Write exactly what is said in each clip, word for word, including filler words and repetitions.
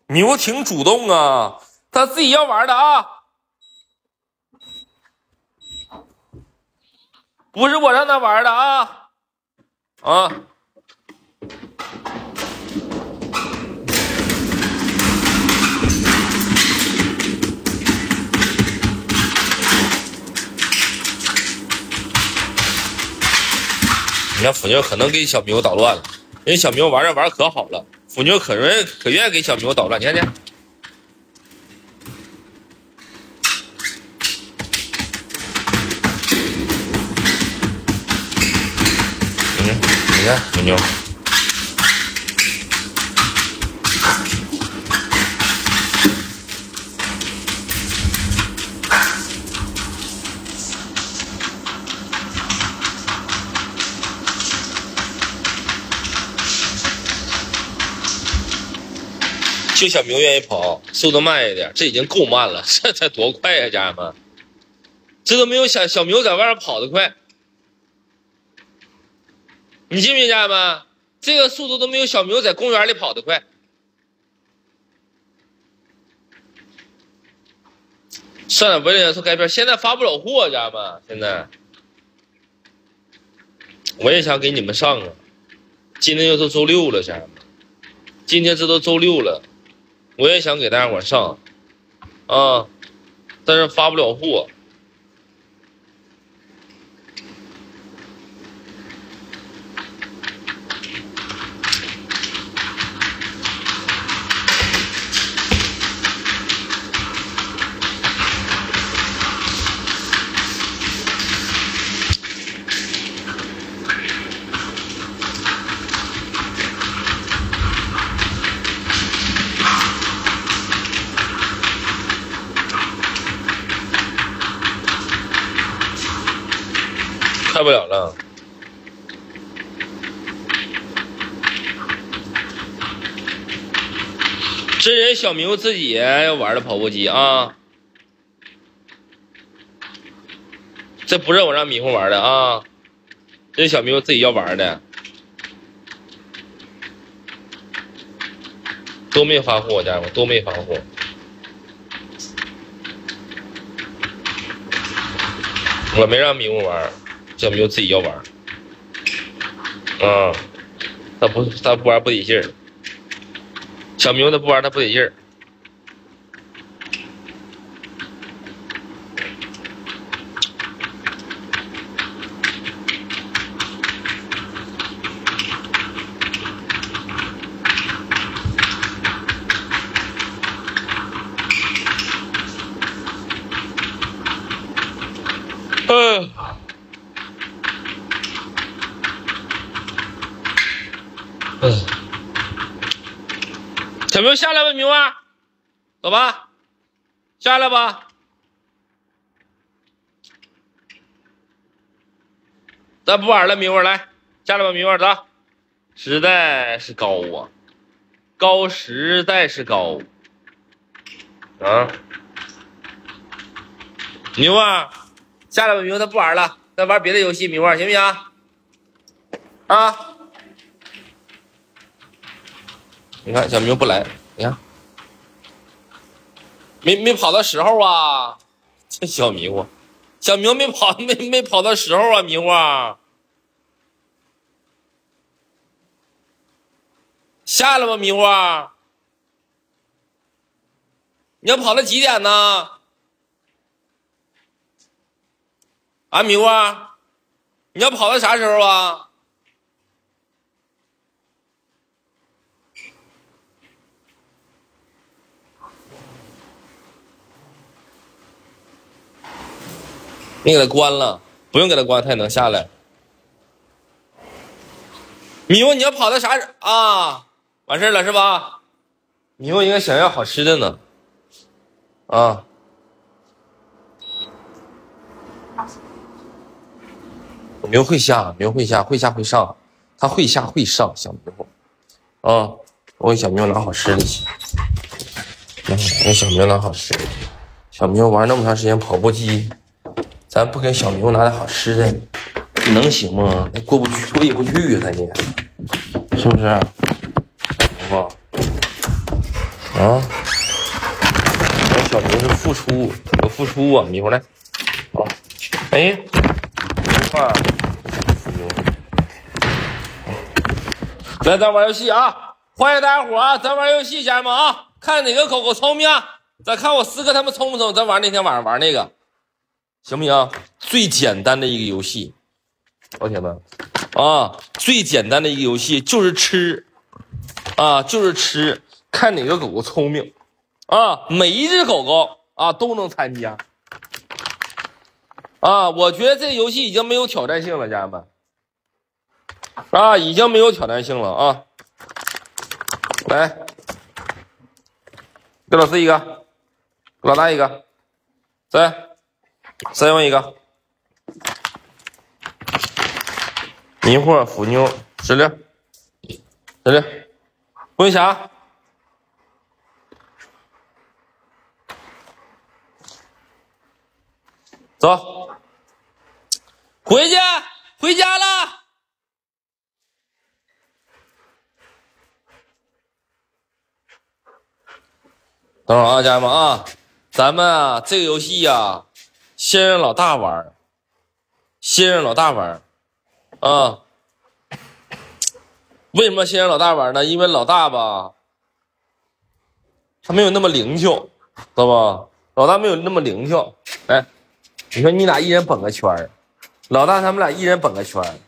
牛挺主动啊，他自己要玩的啊，不是我让他玩的啊啊！你看腐妞可能给小牛捣乱了，人家小牛玩着玩可好了，腐妞可愿可愿意给小牛捣乱，你看见？嗯，你看腐妞。就小牛愿意跑，速度慢一点，这已经够慢了，这才多快呀、啊，家人们，这都没有小小牛在外面跑得快。你信不信，家人们？这个速度都没有小牛在公园里跑得快。算了，为了说改片，现在发不了货，家人们，现在我也想给你们上啊。今天又是周六了，家人们，今天这都周六了。我也想给大家伙上，啊，但是发不了货。开不了了，这人小明自己要玩的跑步机啊，这不是我让迷糊玩的啊，这小明自己要玩的，都没发货，家人们都没发货。我没让迷糊玩。小明自己要玩，啊，他不他不玩不得劲儿，小明他不玩他不得劲儿。嗯。嗯，小明下来吧，明儿，走吧，下来吧，咱不玩了，明儿来，下来吧，明儿走，实在是高啊，高实在是高啊，明儿下来吧，明儿咱不玩了，咱玩别的游戏，明儿行不行？啊。你看小明不来，你看，没没跑到时候啊！这小迷糊，小明没跑没没跑到时候啊，迷糊啊！下了吧，迷糊啊！你要跑到几点呢？啊，迷糊啊！你要跑到啥时候啊？你给他关了，不用给他关，他也能下来。迷糊，你要跑到啥时啊？完事了是吧？迷糊应该想要好吃的呢，啊。迷糊会下，迷糊会下，会下会上，他会下会上，小迷糊，啊，我给小迷糊拿好吃的去，嗯，给小迷糊拿好吃的，小迷糊玩那么长时间跑步机。咱不给小牛拿点好吃的，能行吗？那过不去，过意不去呀，咱也，是不是？好不好？ 啊，我小明是付出有付出啊，迷糊来，好，哎，明话，来，咱玩游戏啊！欢迎大家伙啊，咱玩游戏，家人们啊，看哪个狗狗聪明，咱看我四哥他们聪不聪？咱玩那天晚上玩那个，行不行？最简单的一个游戏，老铁们啊，最简单的一个游戏就是吃啊，就是吃，看哪个狗狗聪明啊，每一只狗狗啊都能参加啊，我觉得这个游戏已经没有挑战性了，家人们啊，已经没有挑战性了啊。来，给老四一个，给老大一个，再再用一个。迷惑、腐妞、石榴、石榴，不用想。走，回去，回家了。等会儿啊，家人们啊，咱们啊这个游戏呀、啊，先让老大玩，先让老大玩，啊，为什么先让老大玩呢？因为老大吧，他没有那么灵巧，知道吧？老大没有那么灵巧。哎，你说你俩一人绷个圈儿，老大他们俩一人绷个圈儿，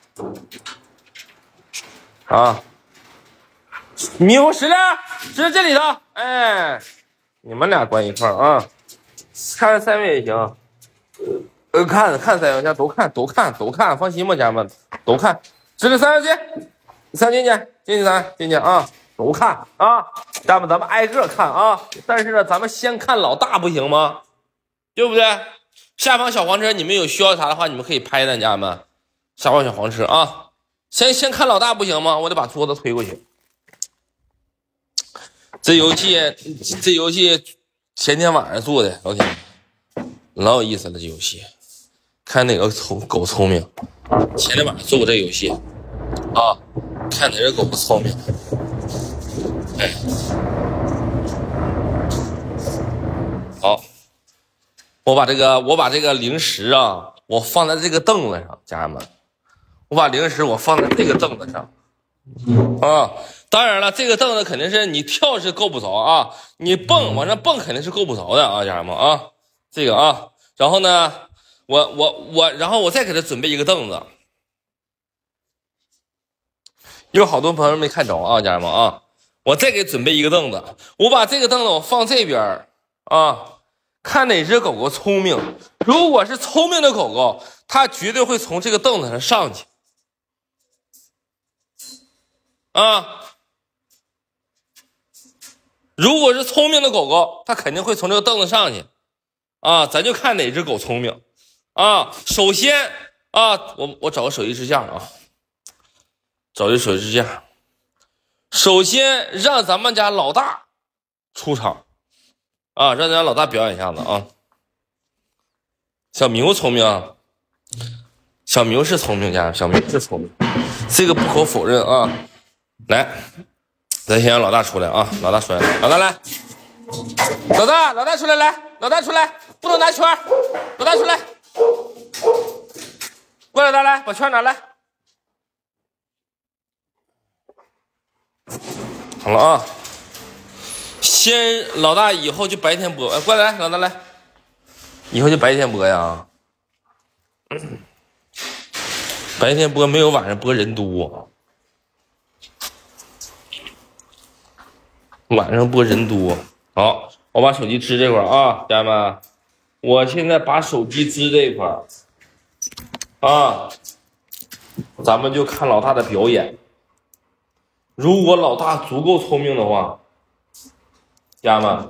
啊，迷糊石榴，是这里头，哎。你们俩关一块儿啊，看三位也行，呃，看看三位家都看都看都看，放心吧，家人们都看。这是三位进，三进去进去三进去啊，都看啊，家人们咱们挨个看啊。但是呢，咱们先看老大不行吗？对不对？下方小黄车，你们有需要啥的话，你们可以拍的，家人们。下方小黄车啊，先先看老大不行吗？我得把桌子推过去。这游戏，这游戏前天晚上做的，老铁，老有意思了。这游戏，看哪个聪狗聪明。前天晚上做过这游戏，啊，看哪个狗聪明。哎，好，我把这个，我把这个零食啊，我放在这个凳子上，家人们，我把零食我放在这个凳子上，啊。当然了，这个凳子肯定是你跳是够不着啊，你蹦往上蹦肯定是够不着的啊，家人们啊，这个啊，然后呢，我我我，然后我再给他准备一个凳子，有好多朋友没看着啊，家人们啊，我再给准备一个凳子，我把这个凳子我放这边啊，看哪只狗狗聪明，如果是聪明的狗狗，它绝对会从这个凳子上上去啊。如果是聪明的狗狗，它肯定会从这个凳子上去，啊，咱就看哪只狗聪明，啊，首先啊，我我找个手机支架啊，找一手机支架，首先让咱们家老大出场，啊，让咱家老大表演一下子啊，小明聪明，小明是聪明家，小明是聪明，这个不可否认啊，来。咱先让老大出来啊！老大出来，老大来，老大，老大出来，来，老大出来，不能拿圈，老大出来，过来，老大来，把圈拿来。好了啊，先老大以后就白天播，哎，过来，老大来，以后就白天播呀。嗯、白天播没有晚上播人多。晚上播人多，好，我把手机支这块啊，家人们，我现在把手机支这块啊，咱们就看老大的表演。如果老大足够聪明的话，家人们，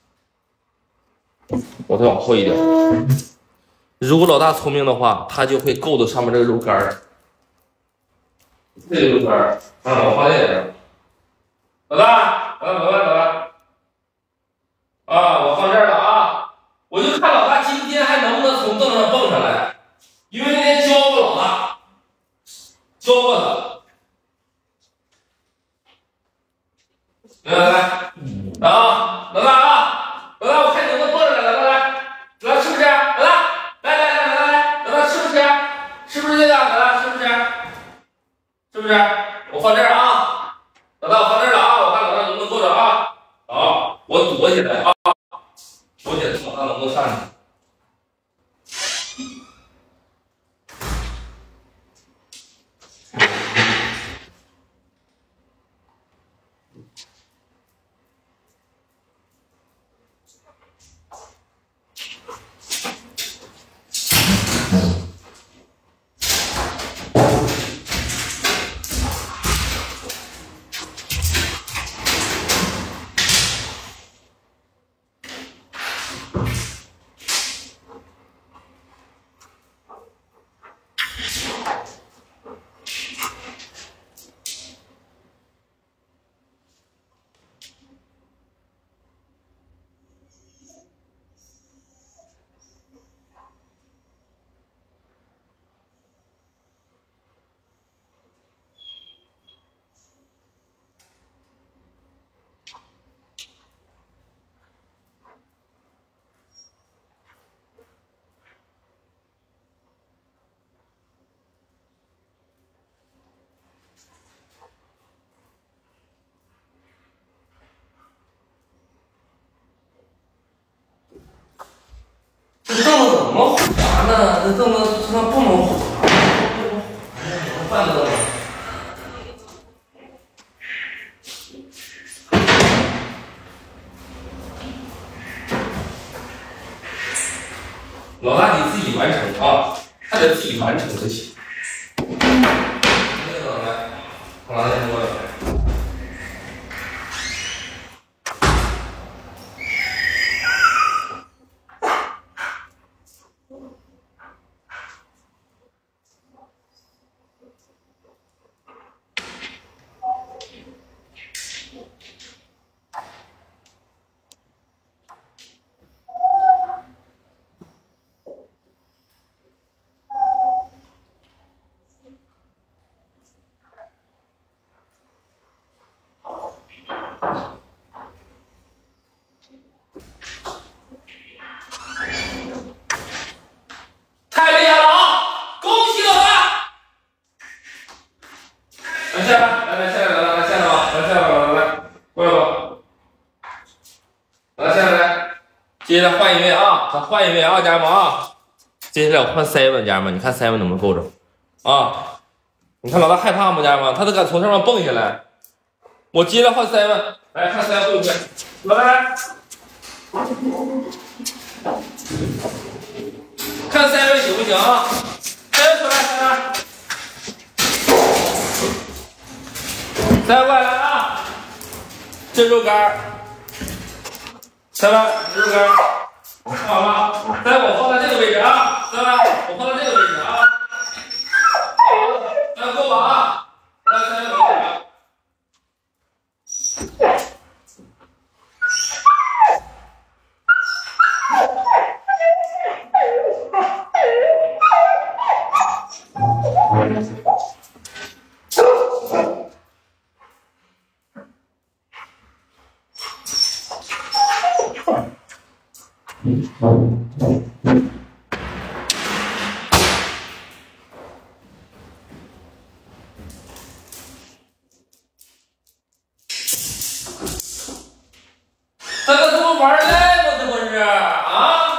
我再往后一点。如果老大聪明的话，他就会够到上面这个肉干儿，这个肉干儿啊，我放这点。老大，老大，老大，老大，啊，我放这儿了啊！我就看老大今天还能不能从凳子上蹦上来，因为那天教过老大，教过他。来来来，啊！ 躲起来啊！躲起来，看他能不能上去。 这凳子怎么滑呢？这凳子它不能滑，能换凳子。老大，你自己完成啊，还得自己完成才行。这个来，老大先过来。 太厉害了啊！恭喜老大！来下来，来来下来，来来下来吧，来下来吧，来来过来吧，来下来来，接下来换一位啊，咱换一位啊，家人们啊，接下来我换 seven， 家人们，你看 seven 能不能够着啊？你看老大害怕吗，家人们？他都敢从上面蹦下来。我接着换 seven， 来看 seven 会不会？老大来。 看三位行不行啊？三位出来，三位，三位过来啊！这肉干，三位，这肉干，看好了，三位我放在这个位置啊，三位我放在这个位置啊，三位够吧啊？来，三位过来。 这个怎么玩赖吗？这不是啊？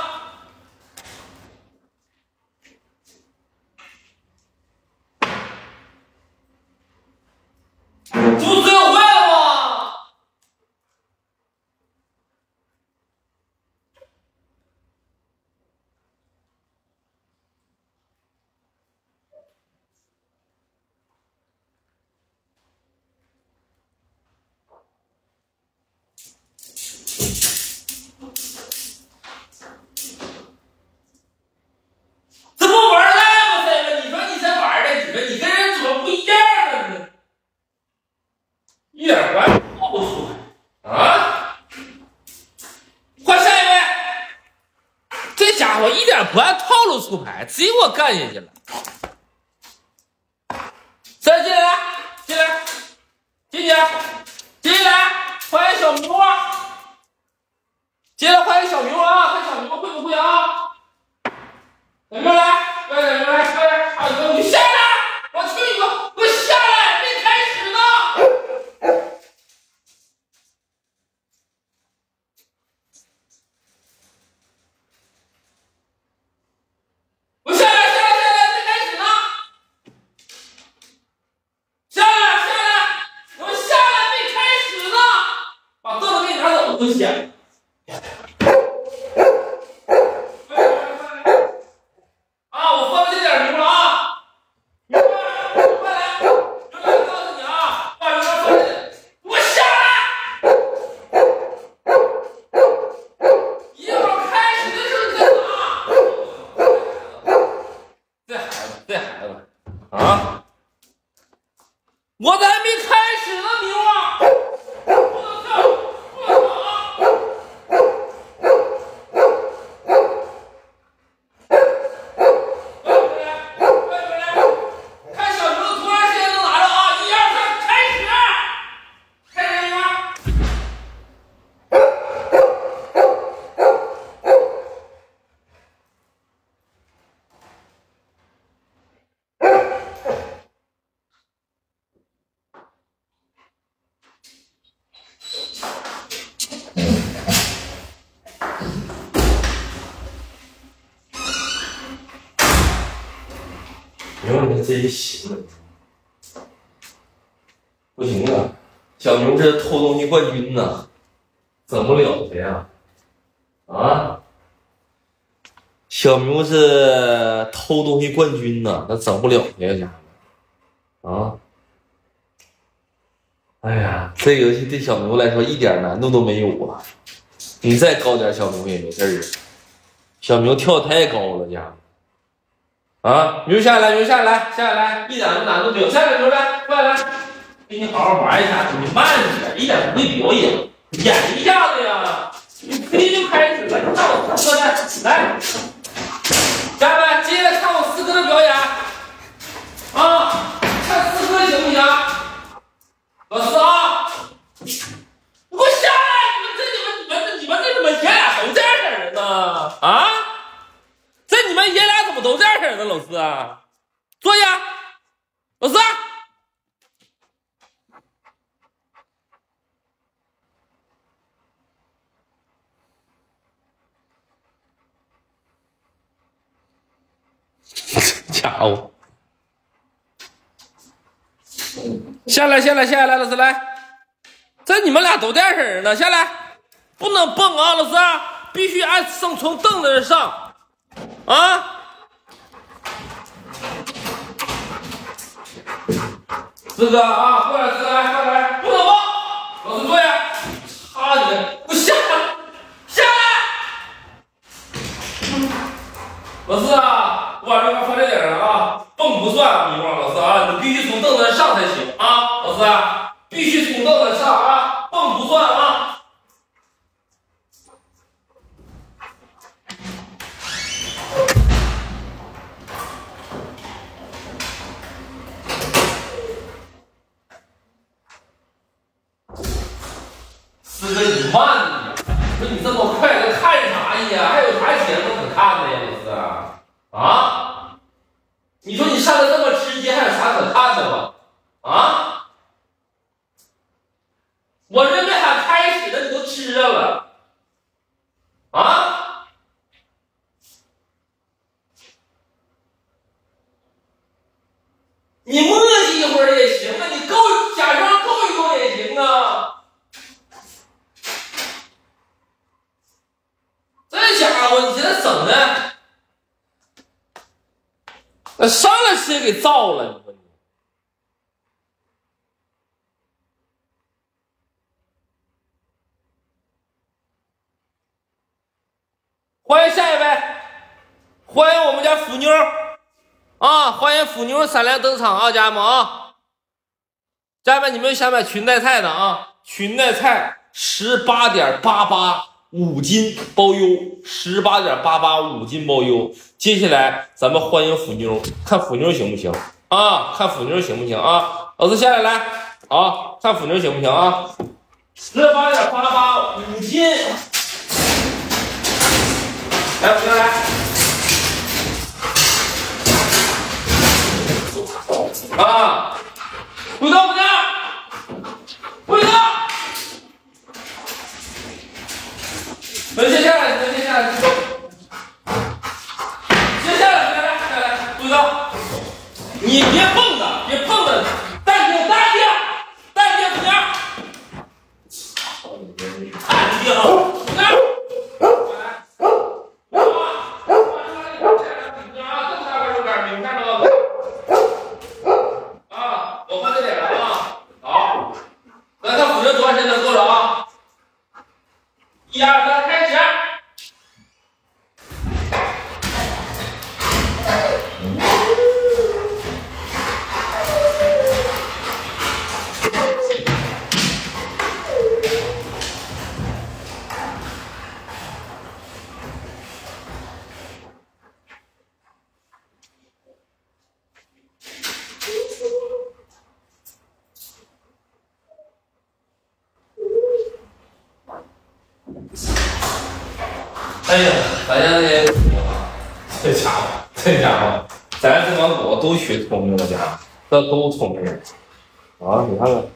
这不最后坏了吗？这不玩赖吗？这个，你说你才玩的，你说你跟人怎么不一样呢？一点关系都不出来啊！换下一位，这家伙一点不按套路出牌，直接给我干下去了。再进来，进来，进去，进来，欢迎小明啊！接着欢迎小明啊，看小明会不会啊？小明来，快点，来，快点，快点，你下来！我去你个，给我下来，没开始呢！ 么多钱？啊，我放这点牛了啊！牛儿，快来！牛儿，告诉你啊，把牛儿放这里，给我下来！一会儿开始的时候你再打。这孩子，这孩子啊！我还没开始呢，牛啊！不能跳，不能跑啊！快回来，快回来！看小牛的图案现在能拿着啊！一二三，开始！开始了吗？牛你真行啊！不行啊，小牛这偷东西冠军呐，整不了的呀！啊，小牛是偷东西冠军呐，那整不了的呀，家伙！啊，哎呀，这游戏对小牛来说一点难度都没有啊！你再高点，小牛也没事儿啊。小牛跳太高了，家伙！啊，牛下来，牛下来，下来，一点难度没有，下来，牛来，快来，给你好好玩一下，你慢点，一点不会表演，演一下子呀，你直接就开始了，你看我四哥的，来，家人们，接着看我四哥的表演，啊，看四哥行不行？老四啊，你给我下来，你们这你们你们你们这怎么爷俩都这样式儿呢？啊？这你们爷俩怎么都这样式儿呢？老四啊，坐下，老四。家伙，下来，下来，下来，老四来。这你们俩都这样式儿呢，下来，不能蹦啊，老四，必须按上从凳子上。啊！四哥啊，过来，四哥来，过来，不能蹦，老四坐下，插你，给我下来，下来！老四啊，我把这块放这顶上啊，蹦不算，你忘老四啊，你必须从凳子上才行啊，老四啊，必须从凳子上啊，蹦不算啊。四哥，你慢点！说你这么快，这看啥呀？还有啥节目可看的呀？老四啊！你说你上的这么直接，还有啥可看的吗？啊！我这没喊开始的，你都吃上了啊！你磨叽一会儿也行啊，你够假装够一够也行啊！这家伙，你现在整的，那上来直接给造了，你说你。欢迎下一位，欢迎我们家腐妞啊！欢迎腐妞闪亮登场啊，家人们啊！家人们，你们想买裙带菜的啊？裙带菜十八点八八。五斤包邮，十八点八八五斤包邮。接下来咱们欢迎腐妞，看腐妞行不行啊？看腐妞行不行啊？老师下来来啊，看腐妞行不行啊？十八点八八五斤，来腐妞来啊！回到腐妞，回到。能接下来，能接下来，接下来，来来来来，注意到，你别蹦的，别蹦的，淡定，淡定，淡定，不行，淡定， 一二三，开始。哎呀，咱家这这家伙，这家伙，咱这帮狗都学聪明了，家这都聪明啊！你看看，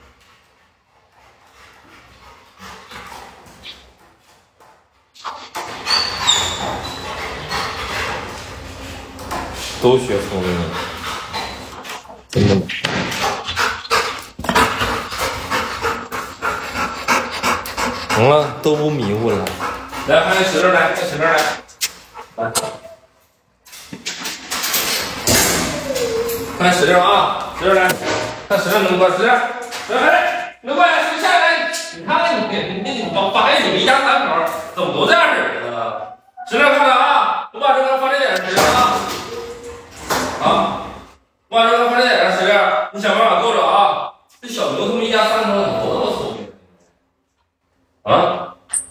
都学聪明了，真的吗？行了，都不迷糊了。来，看石头来，看石头来，来，看石头啊，石头来，看石头能过，石头，石头来，能过来，石头下来，你看看你，你你发发现你们一家三口怎么都这样式的呢？石头看看啊，我把这个放这点上，石头啊，啊，我把这个放这点上，石头，你想办法够着啊！这小牛他们一家三口怎么都这么聪明啊？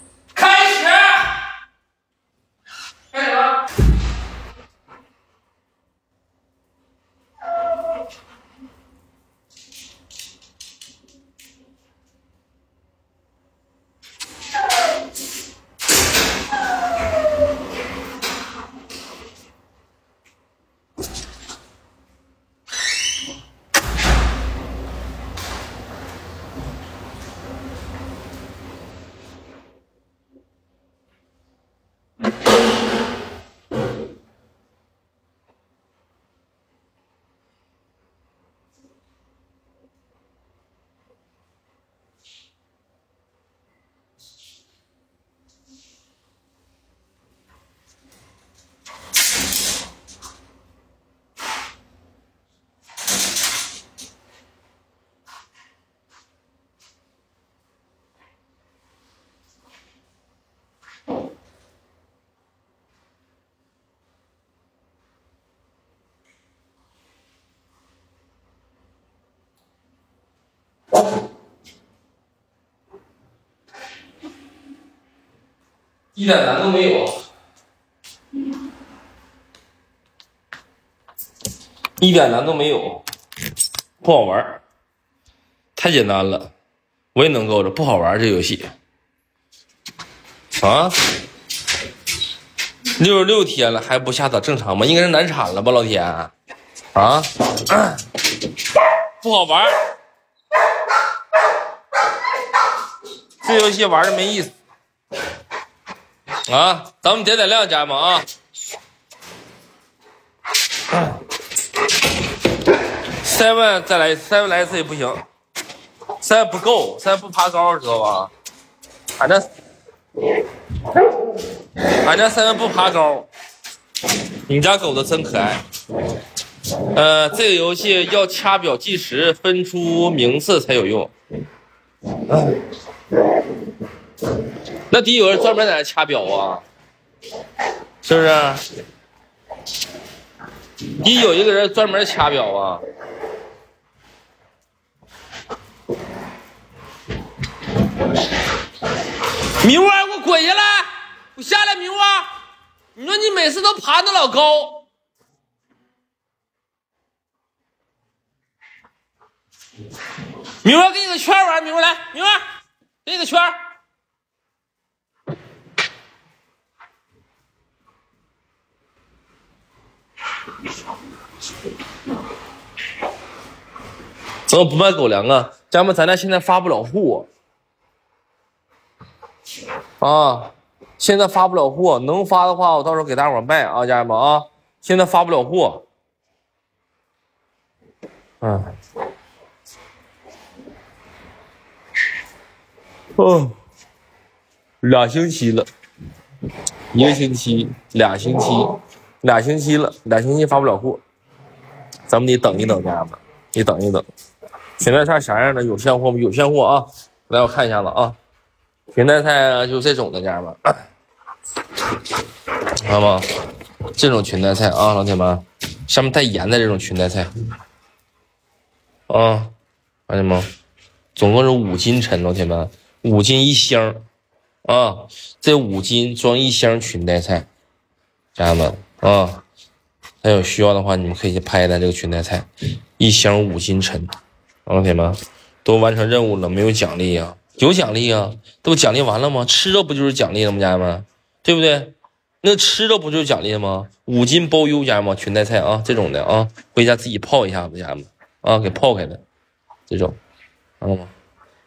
一点难都没有，一点难都没有，不好玩，太简单了，我也能够着，不好玩这游戏啊！六十六天了还不下载正常吗？应该是难产了吧，老铁啊！不好玩，这游戏玩的没意思。啊，咱们点点亮，家人们啊！三万再来，三万来一次也不行，三万不够，三万不爬高，知道吧？俺这，俺这三万不爬高。你家狗子真可爱。呃，这个游戏要掐表计时，分出名次才有用。那得有人专门在那掐表啊，是不是？得有一个人专门掐表啊。明儿，给我滚下来！我下来，明儿。你说你每次都爬得老高。明儿，给你个圈玩，明儿来，明儿，给你个圈。怎么不卖狗粮啊？家人们，咱家现在发不了货啊！现在发不了货，能发的话，我到时候给大伙卖啊，家人们啊！现在发不了货，嗯，哦，俩星期了，一个星期，俩星期，俩星期了，俩星期发不了货，咱们得等一等，家人们，你等一等。现在啥啥样的？有现货吗？有现货啊！来，我看一下子啊。 裙带菜啊，就这种的，家人们，知道吗？这种裙带菜啊，老铁们，上面带盐的这种裙带菜啊，老铁们，总共是五斤沉，老铁们，五斤一箱啊，这五斤装一箱裙带菜，家人们啊，还有需要的话，你们可以去拍单这个裙带菜，一箱五斤沉，老铁们，都完成任务了，没有奖励呀、啊？有奖励啊，都奖励完了吗？吃了不就是奖励了吗？家人们，对不对？那吃了不就是奖励吗？五斤包邮，家人们，裙带菜啊，这种的啊，回家自己泡一下子，家人们啊，给泡开的这种，知道吗？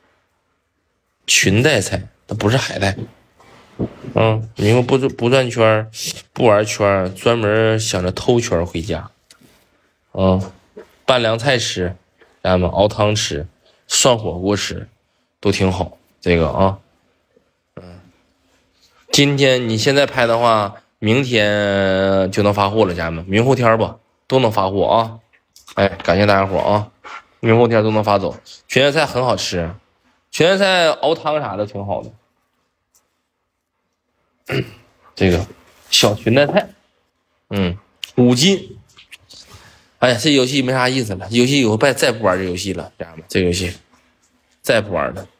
裙带菜，它不是海带。嗯，你们不不转圈，不玩圈，专门想着偷圈回家。嗯，拌凉菜吃，家人们熬汤吃，涮火锅吃。都挺好，这个啊，嗯，今天你现在拍的话，明天就能发货了，家人们，明后天吧都能发货啊！哎，感谢大家伙啊，明后天都能发走。裙带菜很好吃，裙带菜熬汤啥的挺好的。这个小裙带菜，嗯，五斤。哎呀，这游戏没啥意思了，游戏以后再再不玩这游戏了，家人们，这个游戏再不玩了。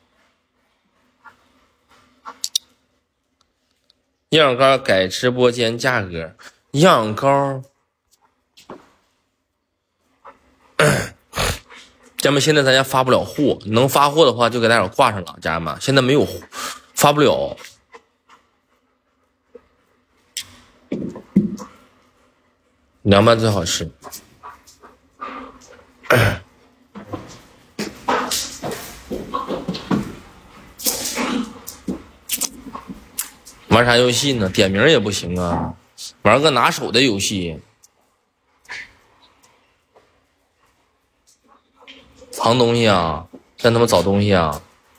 样糕改直播间价格，样糕，家人们现在咱家发不了货，能发货的话就给大伙挂上了，家人们现在没有，发不了。凉拌最好吃。玩啥游戏呢？点名也不行啊，玩个拿手的游戏。藏东西啊，让他们找东西啊。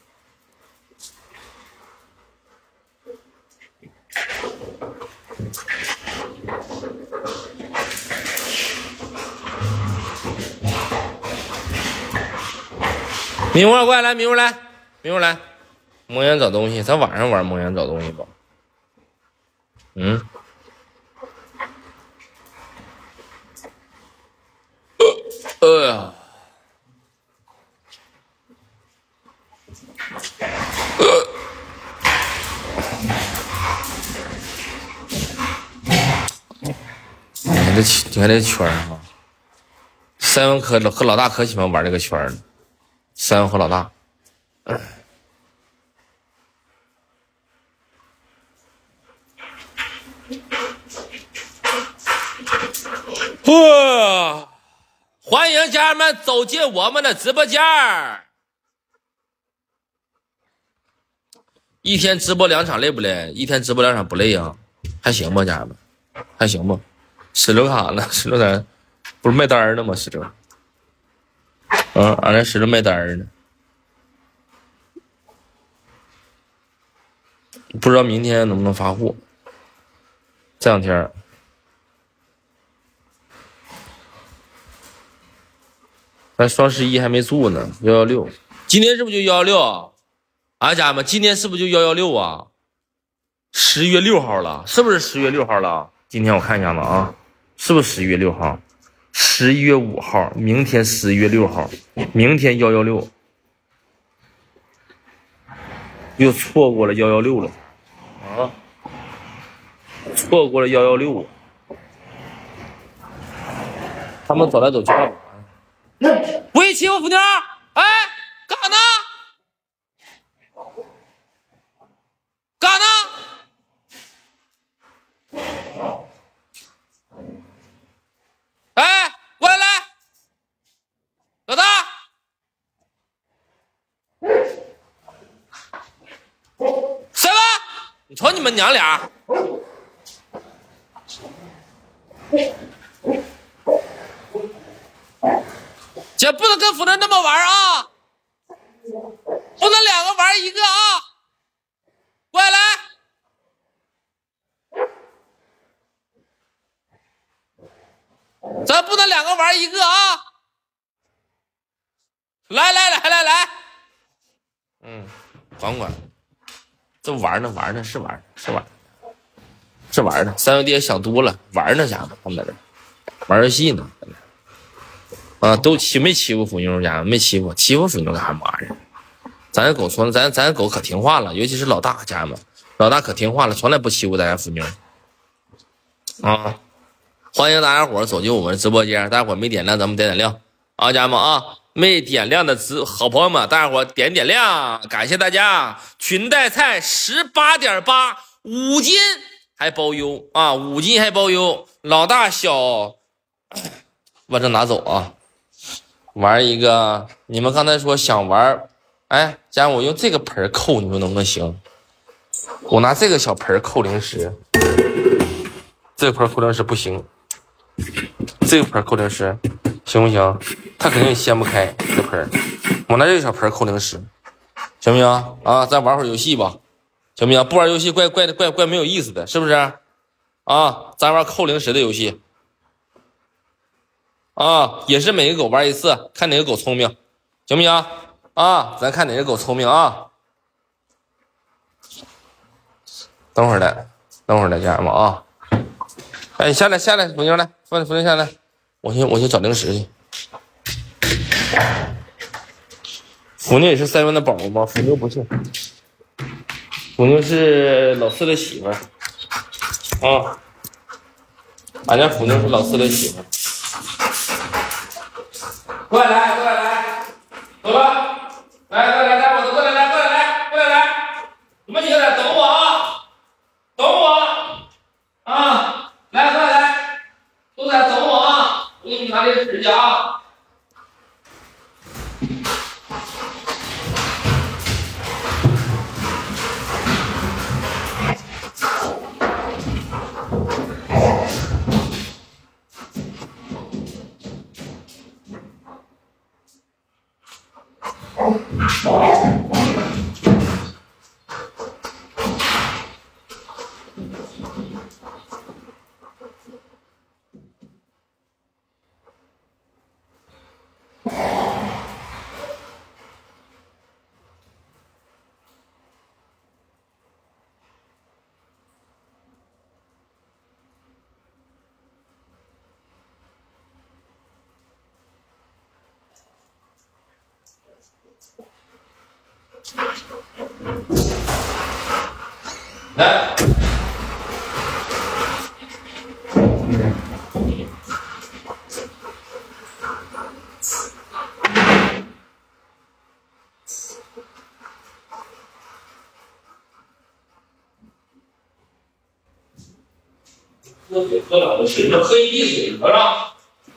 明儿过来，明儿来，明儿来，蒙眼找东西，咱晚上玩蒙眼找东西吧。嗯。呃呃呀。呃。你看这，你看这圈啊，三文可和老大可喜欢玩这个圈了。三文和老大。哇！欢迎家人们走进我们的直播间儿。一天直播两场累不累？一天直播两场不累啊，还行吧，家人们，还行吧。石榴卡呢？石榴咱不是卖单的吗？石榴，嗯，俺这石榴卖单呢。不知道明天能不能发货。这两天。咱双十一还没做呢，幺幺六，今天是不是就幺幺六啊？啊，家人们，今天是不是就幺幺六啊？十月六号了，是不是十月六号了？今天我看一下子啊，是不是十一月六号？十一月五号，明天十一月六号，明天幺幺六，又错过了幺幺六了啊！错过了幺幺六，他们走来走去。喂，欺负妇妞，哎，干啥呢？干啥呢？哎，过来来，老大，谁吧？你瞅你们娘俩！姐不能跟辅仁那么玩啊，不能两个玩一个啊！过来来，咱不能两个玩一个啊！来来来来来，嗯，管管， 这玩呢玩呢是玩是玩是玩呢。三位爹想多了，玩呢家伙，他们在这玩游戏呢。啊，都欺没欺负腐妞家伙，没欺负，欺负腐妞干什么玩意儿？咱这狗从咱咱狗可听话了，尤其是老大家人们，老大可听话了，从来不欺负咱家腐妞。啊，欢迎大家伙走进我们直播间，大家伙没点亮咱们点点亮啊，家人们啊，没点亮的直好朋友们，大家伙点点亮，感谢大家。裙带菜十八点八，五斤还包邮啊，五斤还包邮，老大小，把这拿走啊。玩一个，你们刚才说想玩，哎，家人我用这个盆扣，你们能不能行？我拿这个小盆扣零食，这个盆扣零食不行，这个盆扣零食行不行？它肯定掀不开这个盆，我拿这个小盆扣零食，行不行啊？咱玩会儿游戏吧，行不行？不玩游戏怪怪怪怪没有意思的，是不是？啊，咱玩扣零食的游戏。啊，也是每个狗玩一次，看哪个狗聪明，行不行？啊，咱看哪个狗聪明啊！等会儿来，等会儿来，家人们啊！哎，下来下来，腐妞来，腐腐妞下来，我先我先找零食去。腐妞也是三元的宝宝吗？腐妞不是，腐妞是老四的媳妇儿啊，俺家腐妞是老四的媳妇儿。过来来，过来来，走吧，来来来来，我过来来，过来来，过来来，你们几个在等我啊，等我啊，来过来来，都在等我啊，我给你们拿这个纸去啊。来，喝水喝两个水，这喝一滴水得了。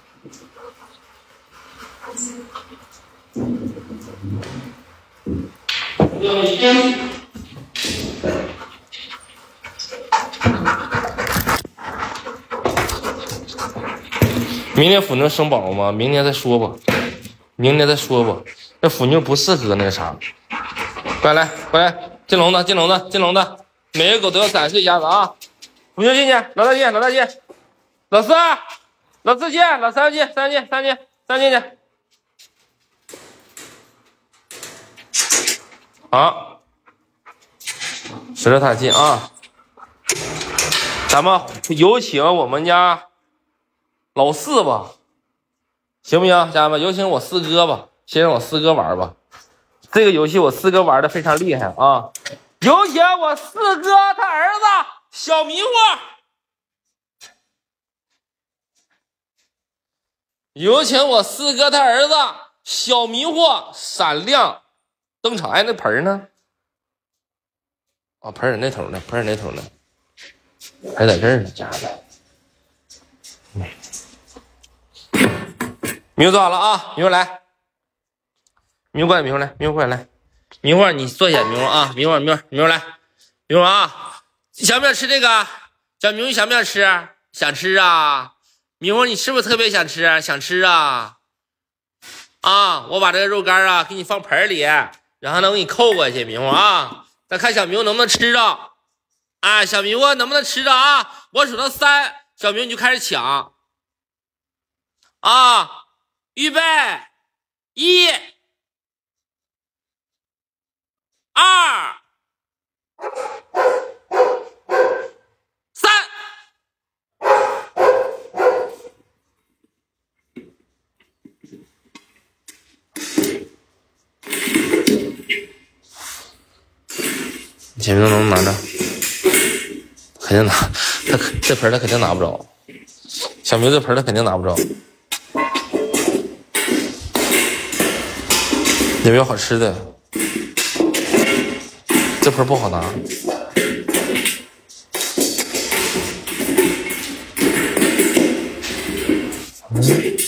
明天腐妞生宝宝吗？明天再说吧，明天再说吧。这腐妞不适合那个啥。过来，过来，进笼子，进笼子，进笼子。每个狗都要展示一下子啊！腐妞进去，老大进，老大进，老四，老四进，老三进，三进，三进，三进去。好，使着他进啊！咱们有请我们家老四吧，行不行？家人们，有请我四哥吧，先让我四哥玩吧。这个游戏我四哥玩的非常厉害啊！有请我四哥他儿子小迷糊，有请我四哥他儿子小迷糊闪亮登场。哎，那盆呢？啊，盆在那头呢，盆在那头呢，还在这儿呢，家人们。明做好了啊，明来，明过来，明来，明过来，明会你坐下，明啊，明会明明来，明啊，想不想吃这个？小明想不想吃？想吃啊，明会你是不是特别想吃？想吃啊？啊，我把这个肉干啊给你放盆里，然后呢我给你扣过去，明会啊，咱看小明能不能吃着？啊，小明能不能吃着啊？我数到三，小明你就开始抢啊！预备，一、二、 三。小明能拿着，肯定拿，他这盆他肯定拿不着。小明这盆他肯定拿不着。有没有好吃的？这盆不好拿。嗯。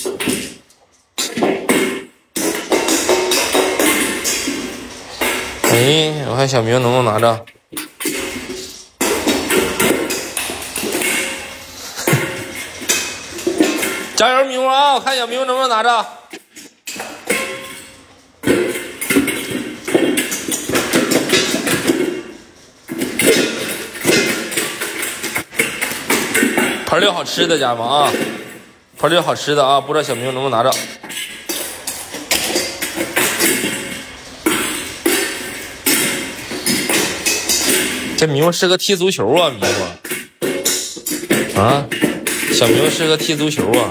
哎，我看小明能不能拿着。加油，明啊！我看小明能不能拿着。盆里有好吃的，家人们啊！盆里有好吃的啊！不知道小明能不能拿着。这明是个踢足球啊，明啊！小明是个踢足球啊！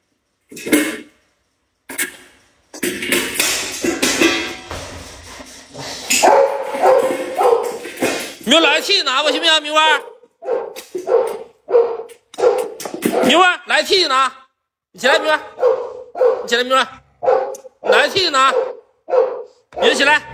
明来替你拿吧，行不行？明儿，明儿来替你拿，你起来，明儿，你起来，明儿，来替你拿，明儿起来，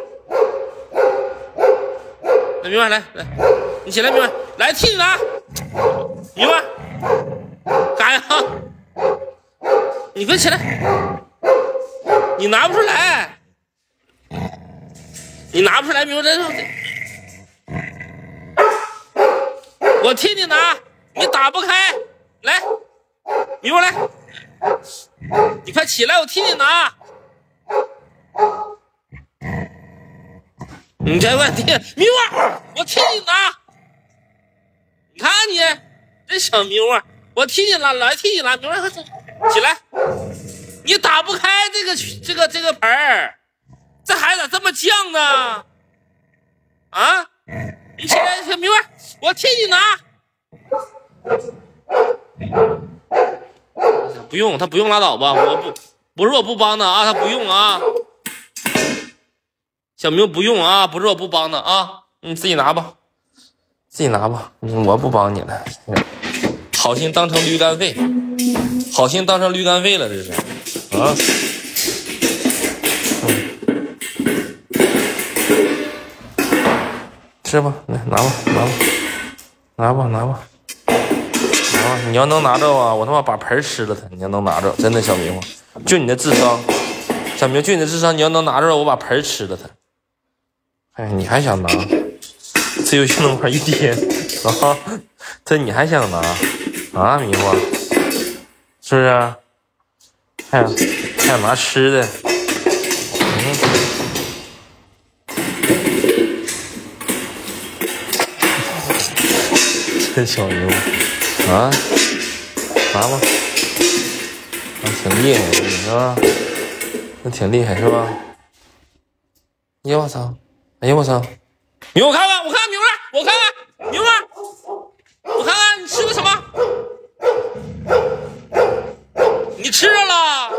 来，明儿来来，你起来，明儿来替你拿，明儿。干呀！你快起来！你拿不出来，你拿不出来，明白这？我替你拿，你打不开，来，明白来，你快起来，我替你拿。你这快替，明白，我替你拿。你看你这小明白。我替你拿，来替你拿，明白？起来！你打不开这个这个这个盆儿，这孩子咋这么犟呢？啊！你起来，明白？我替你拿。不用，他不用拉倒吧？我不不是我不帮他啊，他不用啊。小明不用啊，不是我不帮他啊，你自己拿吧，自己拿吧，我不帮你了。好心当成驴肝肺，好心当成驴肝肺了，这是啊！嗯、吃吧，来拿吧，拿吧，拿吧，拿吧，拿吧！你要能拿着啊，我他妈把盆吃了他！你要能拿着，真的小明，就你的智商，小明就你的智商，你要能拿着，我把盆吃了他！哎，你还想拿？这游戏能玩一天啊？这你还想拿？啊，迷糊，是不是、啊？还想还想拿吃的？嗯，这小牛啊，拿吧，那挺厉害的是吧？那挺厉害是吧？哎呀我操！哎呀我操！牛，我看看，我看看牛儿，我看看牛儿，我看看你吃的什么？你吃着了？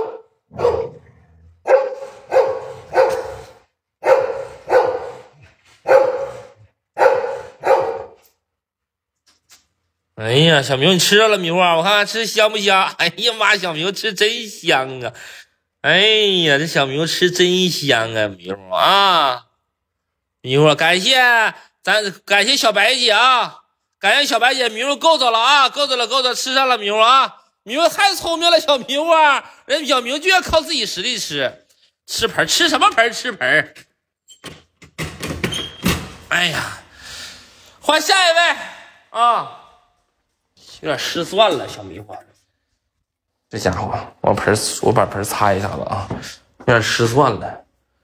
哎呀，小明你吃着了牛啊？我看看吃香不香？哎呀妈，小明吃真香啊！哎呀，这小明吃真香啊，迷糊啊！迷糊，感谢咱感谢小白姐啊，感谢小白姐，迷糊够着了啊，够着了，够着吃上了迷糊啊，迷糊太聪明了，小迷糊，人小明就要靠自己实力吃，吃盆吃什么盆吃盆。哎呀，换下一位啊，有点失算了，小迷糊。这家伙，我盆我把盆擦一下子啊，有点失算了。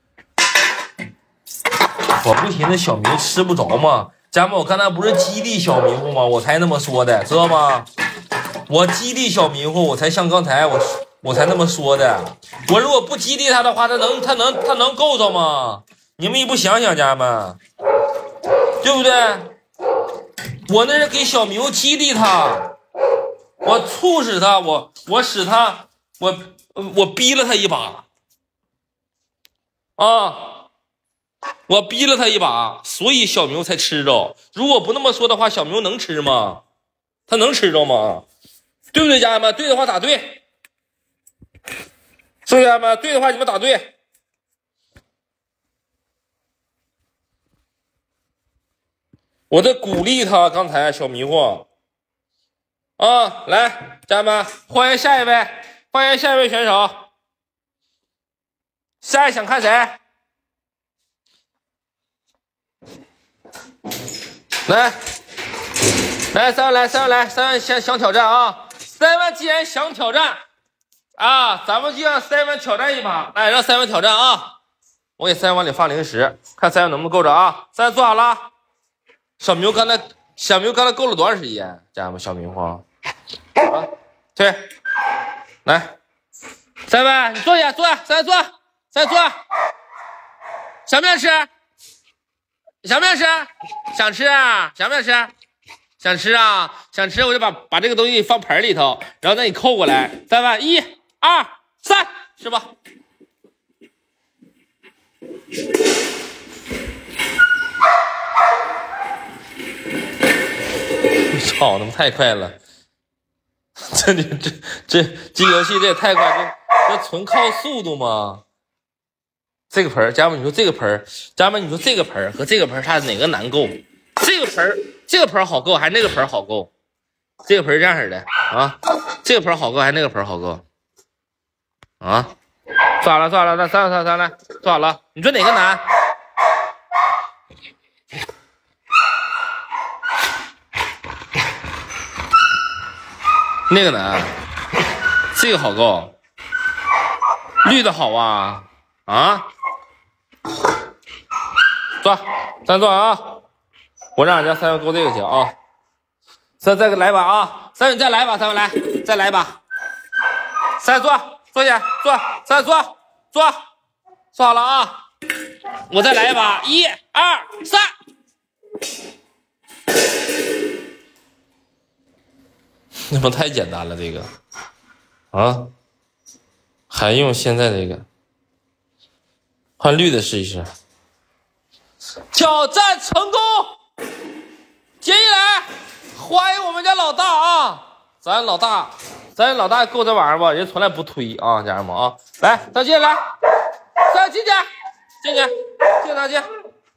我不寻思小明吃不着吗？家人们，我刚才不是激励小迷糊吗？我才那么说的，知道吗？我激励小迷糊，我才像刚才我我才那么说的。我如果不激励他的话，他能他能他能够着吗？你们也不想想，家人们， 对不对？我那是给小牛激励他，我促使他，我我使他，我我逼了他一把啊，我逼了他一把，所以小牛才吃着。如果不那么说的话，小牛能吃吗？他能吃着吗？对不对，家人们？对的话打对，是不是家人们？对的话你们打对。我在鼓励他，刚才小迷糊啊，来，家人们，欢迎下一位，欢迎下一位选手。下一想看谁？来，来，三位来，三位来，三位先想挑战啊！三位既然想挑战啊，咱们就让三位挑战一把，来，让三位挑战啊！我给三位往里放零食，看三位能不能够着啊！三位坐好了。小牛刚才，小牛刚才够了多长时间？家人们，小明花，啊，对，来，三位你坐下，坐下，三位坐，三位坐，想不想吃？想不想吃？想吃啊？想不想吃？想吃啊？想吃我就把把这个东西放盆里头，然后让你扣过来。三位，一、二、三，吃吧。操，他妈太快了！这这这这这游戏这也太快，这这纯靠速度吗？这个盆，家人们，你说这个盆，家人们，你说这个盆和这个盆它哪个难够？这个盆，这个盆好够，还是那个盆好够？这个盆这样式的啊，这个盆好够，还是那个盆好够？啊，坐好了，坐好了，那三三三来，坐好了，你说哪个难？那个难，这个好够，绿的好啊啊！坐，咱坐啊！我让人家三位勾这个去啊！三再来把啊！三位再来把，三位来，再来把。三坐，坐下，坐，三坐，坐，坐好了啊！我再来一把，一二三。那么太简单了，这个啊，还用现在这个换绿的试一试。挑战成功，接下来欢迎我们家老大啊！咱老大，咱老大够这玩意儿吧？人从来不推啊，家人们啊！来，咱进来，咱进去，进去，进他进。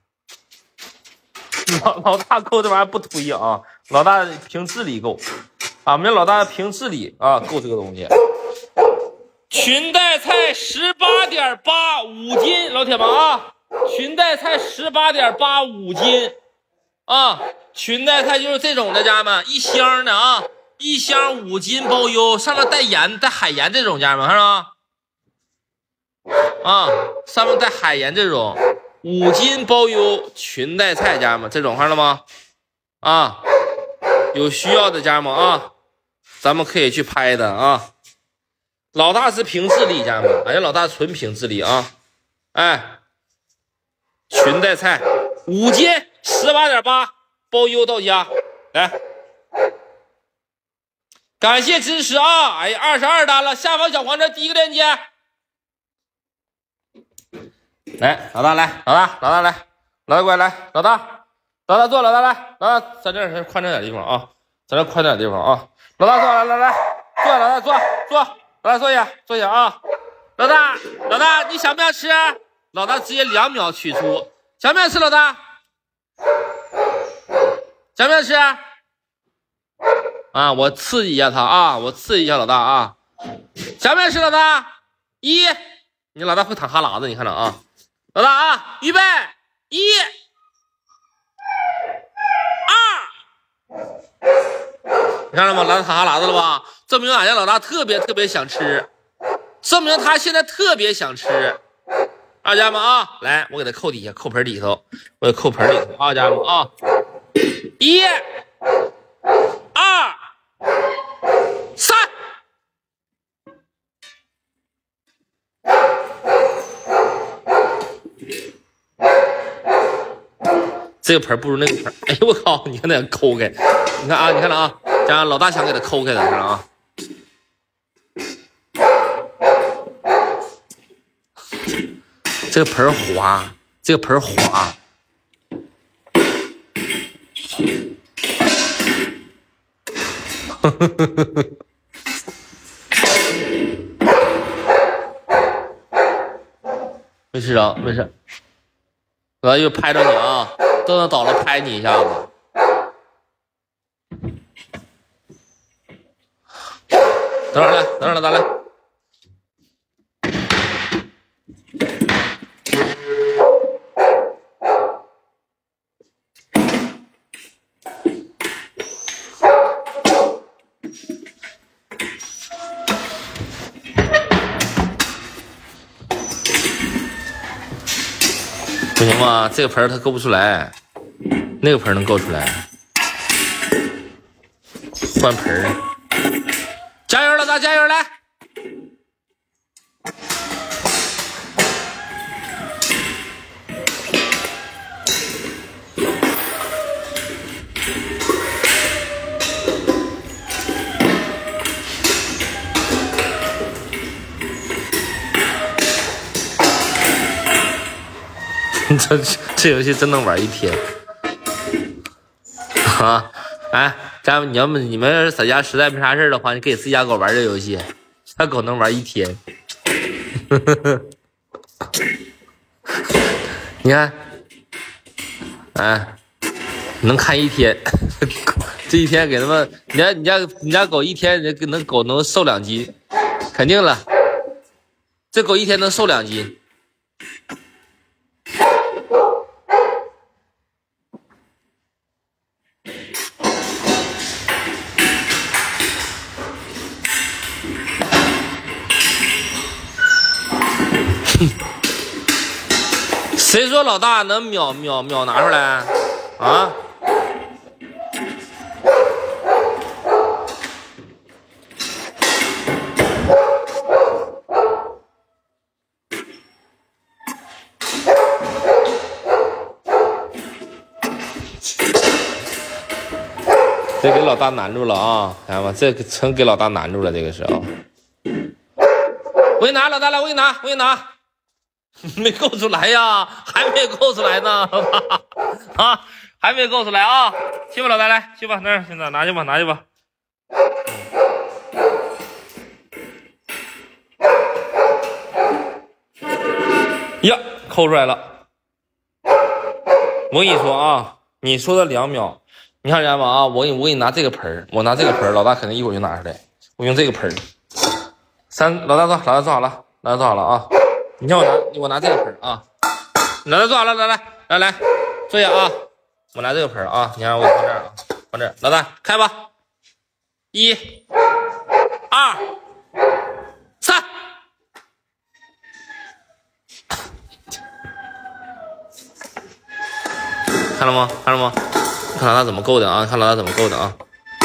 老老大够这玩意儿不推啊！老大凭智力够。啊，我们老大凭智力啊够这个东西。裙带菜十八点八五斤，老铁们啊，裙带菜十八点八五斤啊，裙带菜就是这种的，家人们，一箱的啊，一箱五斤包邮，上面带盐带海盐这种，家人们看着吗？啊，上面带海盐这种五斤包邮裙带菜，家人们这种看到吗？啊。有需要的家人们啊，咱们可以去拍的啊。老大是凭智力，家人们，哎呀，老大纯凭智力啊！哎，裙带菜五斤十八点八，包邮到家，来，感谢支持啊！哎呀，二十二单了，下方小黄车第一个链接，来，老大来，老大，老大来，老大过来，来，老大。老大坐，老大来，老大咱这是宽敞点地方啊，咱这宽点地方啊。老大坐，来来来，坐，老大坐坐，老大坐下坐下啊。老大老大，你想不想吃？老大直接两秒取出，想不想吃？老大想不想吃？啊，我刺激一下他啊，我刺激一下老大啊，想不想吃？老大一，你老大会淌哈喇子，你看着啊，老大啊，预备一。你看到吗？老大淌哈喇子了吧？证明俺家老大特别特别想吃，证明他现在特别想吃。二家们啊，来，我给他扣底下，扣盆里头，我给扣盆里头。二家们啊，一、二、三。 这个盆不如那个盆。哎呦我靠！你看那抠开，你看啊，你看了啊，这样老大想给他抠开的是啊。这个盆滑，这个盆滑。呵呵呵呵呵。没事啊，没事。我又拍着你啊，都能倒了拍你一下子。等会儿来，等会儿来，咱来。不行吗？这个盆它够不出来，那个盆能够出来。换盆，加油了，大加油来！这这游戏真能玩一天啊！哎，家人们，你要么你们在家实在没啥事的话，你给自己家狗玩这游戏，那狗能玩一天。你看，哎，能看一天，这一天给他们，你家你家你家狗一天，那那狗能瘦两斤，肯定了，这狗一天能瘦两斤。谁说老大能秒秒秒拿出来啊？这给老大难住了啊！看见吗？这真给老大难住了，这个是啊。我给你拿，老大来，我给你拿，我给你拿。没够出来呀，还没够出来呢，啊，还没够出来啊！去吧，老大来，去吧，那儿现在拿去吧，拿去吧。呀，抠出来了！我跟你说啊，你说的两秒，你看人家吧啊，我给你我给你拿这个盆，我拿这个盆，老大肯定一会儿就拿出来。我用这个盆，三，老大坐，老大坐好了，老大坐好了啊。你看我拿我拿这个盆啊，老大坐好了，来来来来，坐下啊，我拿这个盆啊，你看我放这儿啊，放这儿，老大开吧，一、二、三，看了吗？看了吗？看老大怎么够的啊？看老大怎么够的啊？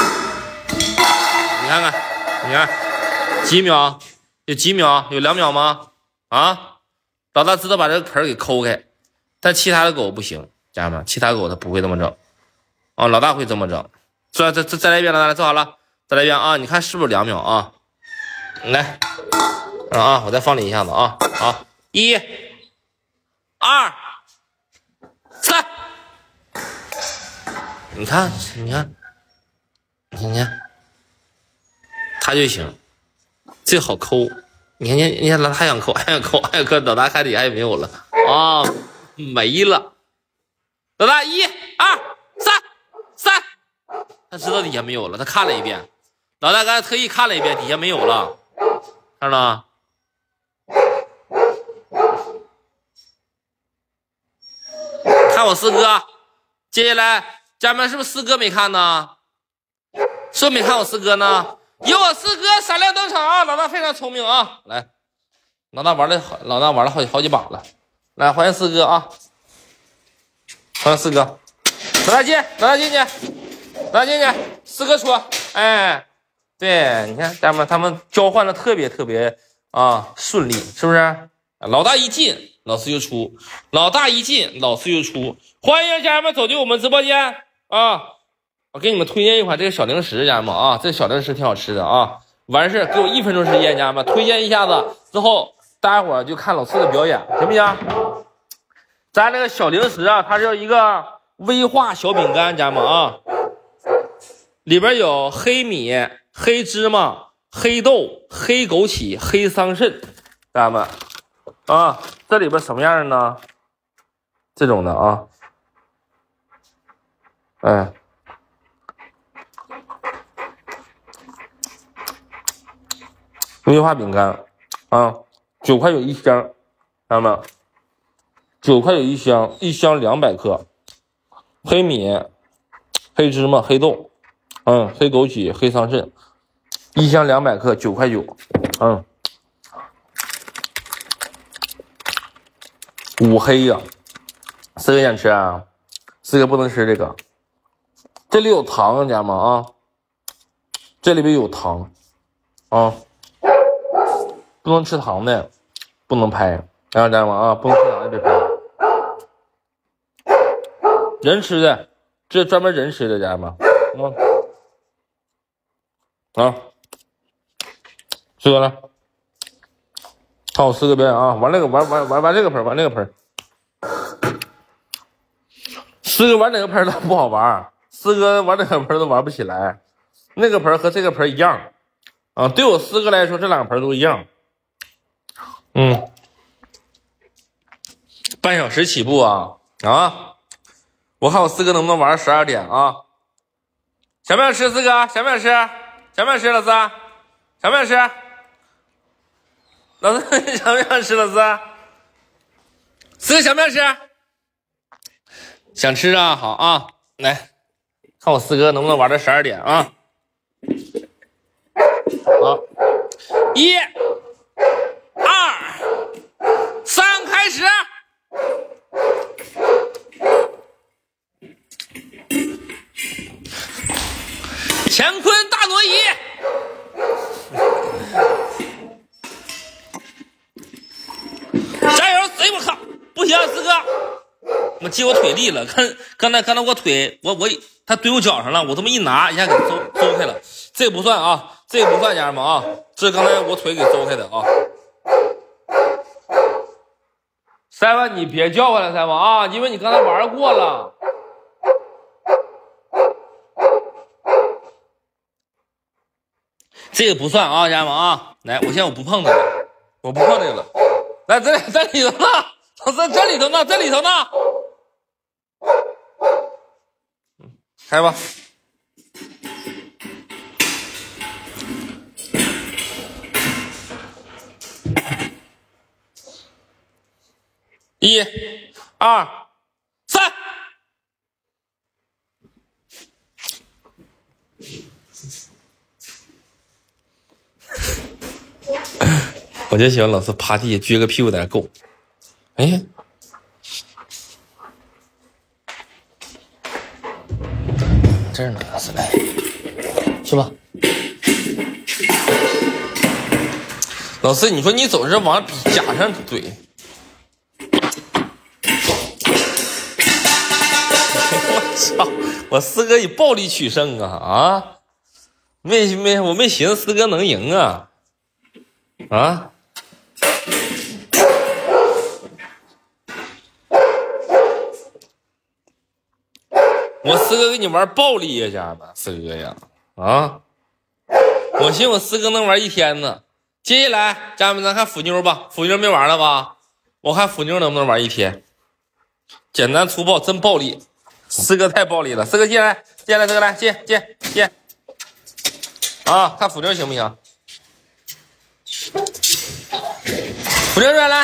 你看看，你看几秒？有几秒？有两秒吗？啊，老大知道把这个盆给抠开，但其他的狗不行，家人们，其他狗它不会这么整，啊，老大会这么整。再再再再来一遍，老大来坐好了，再来一遍啊！你看是不是两秒啊？来，啊啊，我再放你一下子啊，好，一、二、三，你看，你看，你看，他就行，这好抠。你看，你看，你看，老大还想抠，还想抠，还想抠，老大看底下也没有了啊，没了。老大，一、二、三，三，他知道底下没有了，他看了一遍。老大刚才特意看了一遍，底下没有了，看到了？看我四哥，接下来家人们是不是四哥没看呢？是不是没看我四哥呢？有我四哥闪亮登场啊！老大非常聪明啊！来，老大玩了好，老大玩了好几好几把了。来，欢迎四哥啊！欢迎四哥，老大进，老大进去，老大进去，四哥出。哎，对，你看，家人们他们交换的特别特别啊顺利，是不是？老大一进，老四就出；老大一进，老四就出。 欢迎家人们走进我们直播间啊！我给你们推荐一款这个小零食，家人们啊，这小零食挺好吃的啊。完事给我一分钟时间，家人们推荐一下子之后，大家伙就看老四的表演，行不行？咱这个小零食啊，它是一个威化小饼干，家人们啊，里边有黑米、黑芝麻、黑豆、黑枸杞、黑桑葚，家人们啊，这里边什么样的呢？这种的啊，哎。威化饼干啊，九块九一箱，看到没有？九块九一箱，一箱两百克。黑米、黑芝麻、黑豆，嗯，黑枸杞、黑桑葚，一箱两百克，九块九，嗯，五黑呀、啊，四个想吃啊，四个不能吃这个。这里有糖啊，家人们啊，这里边有糖啊。不能吃糖的，不能拍，然后家人们啊，不能吃糖的别拍。人吃的，这专门人吃的，家人们，嗯，啊，四个了，看我四个表演啊，玩那个玩玩玩玩这个盆，玩这个盆，四个玩哪个盆都不好玩，四个玩哪个盆都玩不起来，那个盆和这个盆一样啊，对我四个来说，这两个盆都一样。嗯，半小时起步啊啊！我看我四哥能不能玩到十二点啊？想不想吃四哥？想不想吃？想不想吃老四？想不想吃？老四想不想吃老四？四哥想不想吃？想吃啊！好啊，来看我四哥能不能玩到十二点啊！好，一。二三，开始！乾坤大挪移，加油！哎我靠，不行，四哥，我借我腿力了。看，刚才刚才我腿，我我他怼我脚上了，我这么一拿，一下给周周开了。这个不算啊，这个不算，家人们啊，这刚才我腿给周开的啊。塞文，你别叫唤了，塞文啊，因为你刚才玩过了。这个不算啊，家人们啊，来，我现在我不碰它了，我不碰这个了。来，这这里头呢，老师这里头呢，这里头呢。开吧。一、二、三，我就喜欢老师趴地下撅个屁股在那够。哎，这儿呢，老师来，去吧。老师，你说你总是往甲上怼。我操！我四哥以暴力取胜啊啊！没没，我没寻思四哥能赢啊啊！我四哥给你玩暴力呀，家人们，四哥呀啊！我寻思我四哥能玩一天呢。接下来，家人们，咱看腐妞吧，腐妞没玩了吧？我看腐妞能不能玩一天。简单粗暴，真暴力。四哥太暴力了，四哥进来，进来，四哥来，进进进，啊，看腐妞行不行？腐妞来来，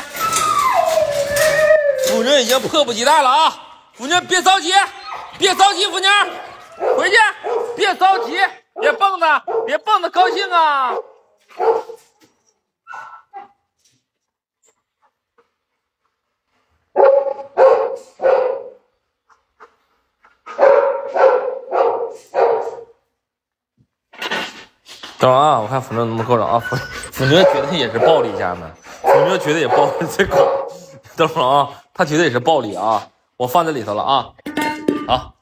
腐妞已经迫不及待了啊！腐妞别着急，别着急，腐妞回去，别着急，别蹦跶，别蹦跶高兴啊！等会儿啊，我看腐妞能不能够着啊？腐腐妞觉得也是暴力，家人们，腐妞觉得也暴力，这狗，等会儿啊，他觉得也是暴力啊。 我放在里头了啊。好，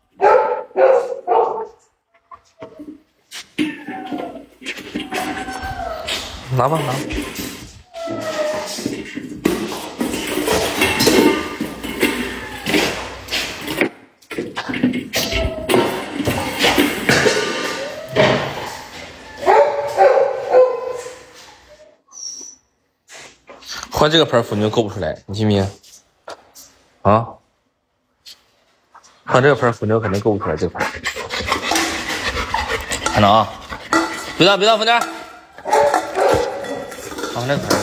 拿吧拿。换这个盆腐牛够不出来，你信不信？啊？换这个盆腐牛肯定够不出来这个盆。看到啊？别动别动，腐牛。换这个盆。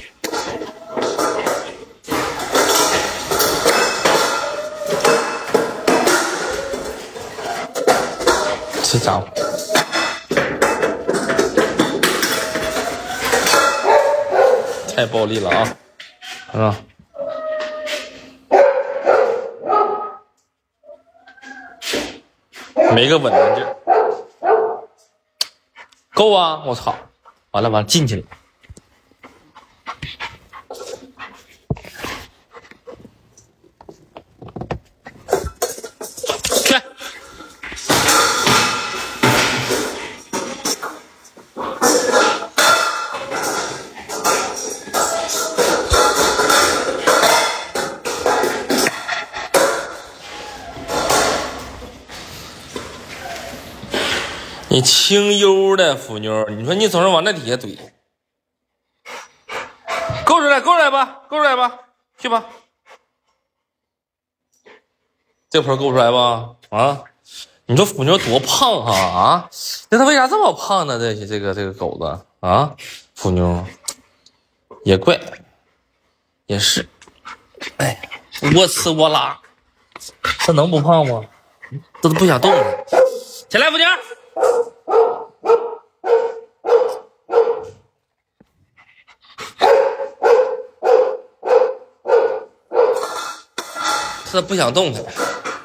这家伙。太暴力了啊！啊，没个稳当劲，够啊！我操，完了完了，进去了。去。你清幽的腐妞，你说你总是往那底下怼，够出来，够出来吧，够出来吧，去吧。这盆够出来吧？啊，你说腐妞多胖哈啊？那他为啥这么胖呢？这这个这个狗子啊，腐妞也怪，也是，哎，我吃我拉，这能不胖吗？这都不想动了，起来，腐妞。这不想动弹。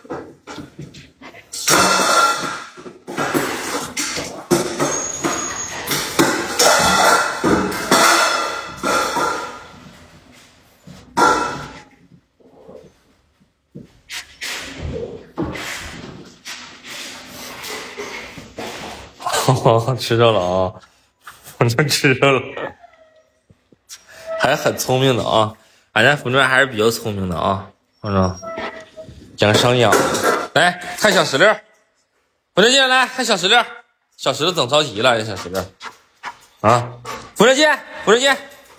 哦，吃着了啊！我这吃着了，还很聪明的啊！俺家腐妞还是比较聪明的啊，反正养生养。来看小石榴，腐妞进来看小石榴，小石榴整着急了，这小石榴啊！腐妞进，腐妞进，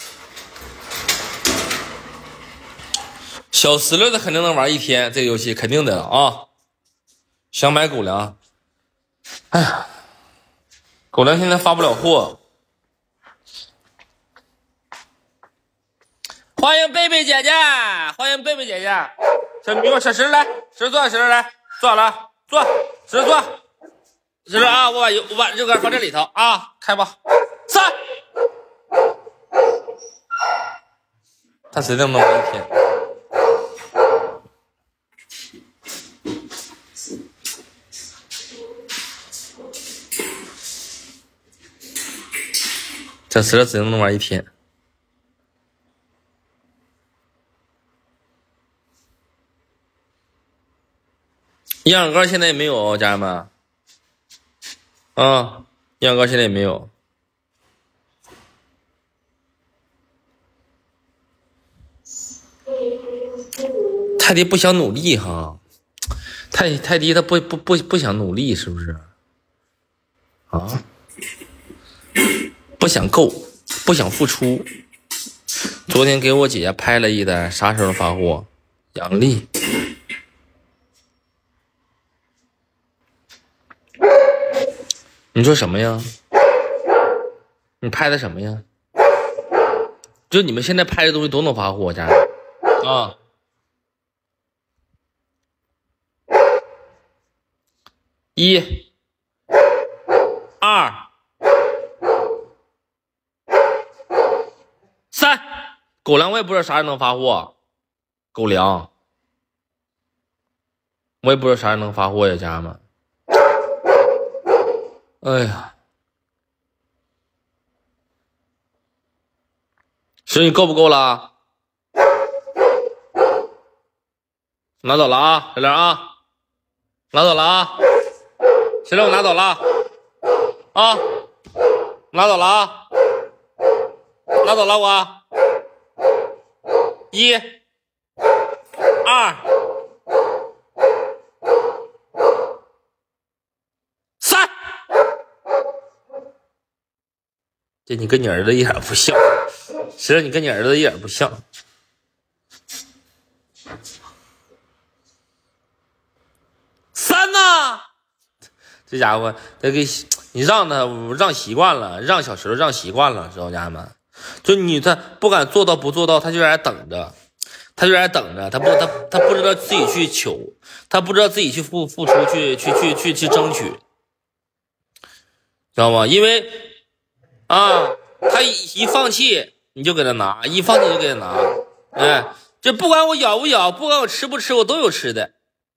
小石榴的肯定能玩一天，这个游戏肯定的啊！想买狗粮，哎呀。狗粮现在发不了货，欢迎贝贝姐姐，欢迎贝贝姐姐，小迷我小石来，石坐，石来，坐好了，坐，石坐，石啊，我把油我把肉干放这里头啊，开吧，三，他谁能弄我一天？这石头只能玩一天。营养膏现在也没有，家人们。啊，营养膏现在也没有。泰迪不想努力哈，泰泰迪他不不不不想努力是不是？啊？不想够，不想付出。昨天给我姐姐拍了一单，啥时候发货？阳历。你说什么呀？你拍的什么呀？就你们现在拍的东西都能发货，家人啊？一、二。三，狗粮我也不知道啥时候能发货，狗粮我也不知道啥时候能发货呀，家人们。哎呀，是你够不够了？ 拿走了啊，小玲啊，拿走了啊，小玲我拿走了啊，拿走了啊，拿走了我，一、二、三，这你跟你儿子一点不像，实际你跟你儿子一点不像。三呐，这家伙得给你让他让习惯了，让小石头让习惯了，知道家人们？就你他不敢做到不做到，他就在那等着，他就在那等着，他不他他不知道自己去求，他不知道自己去付付出，去去去去去争取，知道吗？因为啊，他一放弃你就给他拿，一放弃就给他拿，哎，这不管我咬不咬，不管我吃不吃，我都有吃的。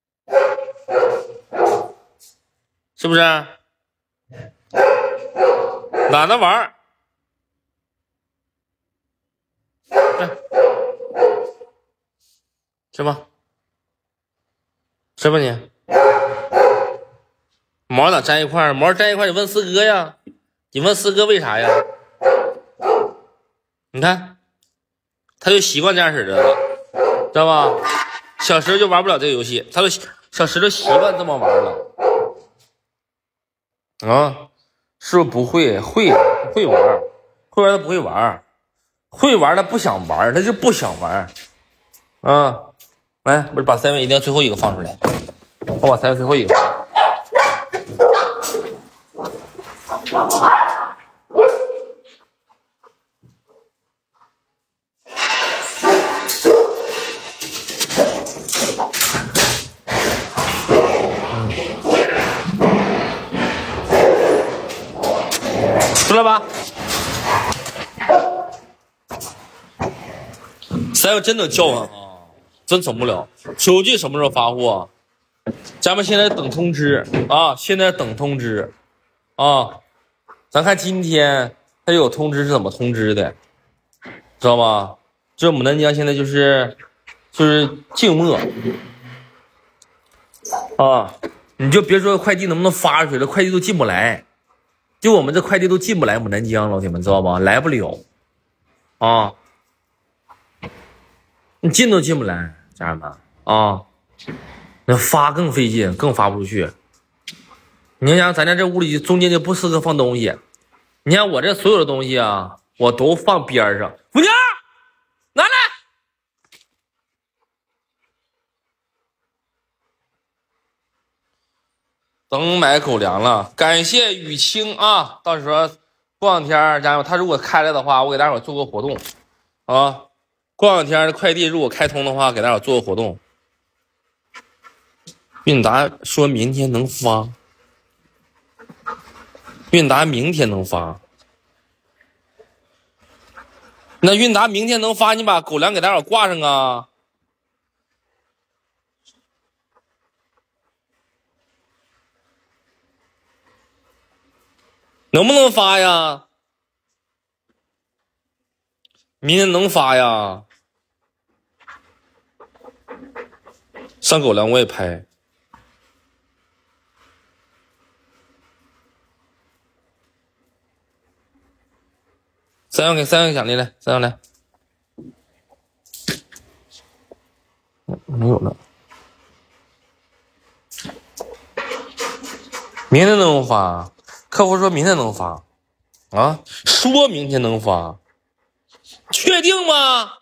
是不是？懒得玩儿，吃吧，吃吧你。毛咋粘一块儿？毛粘一块儿，你问四哥呀，你问四哥为啥呀？你看，他就习惯这样式的了，知道吧？小石就玩不了这个游戏，他都小石头习惯这么玩了。啊，是不是不会？会会玩，会玩他不会玩，会玩他不想玩，他就不想玩。啊，来，不是把三位一定要最后一个放出来，我把三位最后一个放。出来吧，三位真的叫唤啊，真整不了。究竟什么时候发货？咱们现在等通知啊，现在等通知啊。咱看今天他有通知是怎么通知的，知道吗？这牡丹江现在就是就是静默啊，你就别说快递能不能发出去了，快递都进不来。就我们这快递都进不来牡丹江，老铁们知道吗？来不了啊，你进都进不来，家人们啊，那发更费劲，更发不出去。你想咱家这屋里中间就不适合放东西，你看我这所有的东西啊，我都放边上。五娘，拿来。等买狗粮了，感谢雨清啊！到时候过两天，家人们他如果开了的话，我给大伙做个活动啊！过两天快递如果开通的话，给大伙做个活动。韵达说明天能发，韵达明天能发。那韵达明天能发，你把狗粮给大伙挂上啊！能不能发呀？明天能发呀？上狗粮我也拍。三万给三万奖励来，三万来。没有了。明天能发？客户说明天能发。啊？说明天能发。确定吗？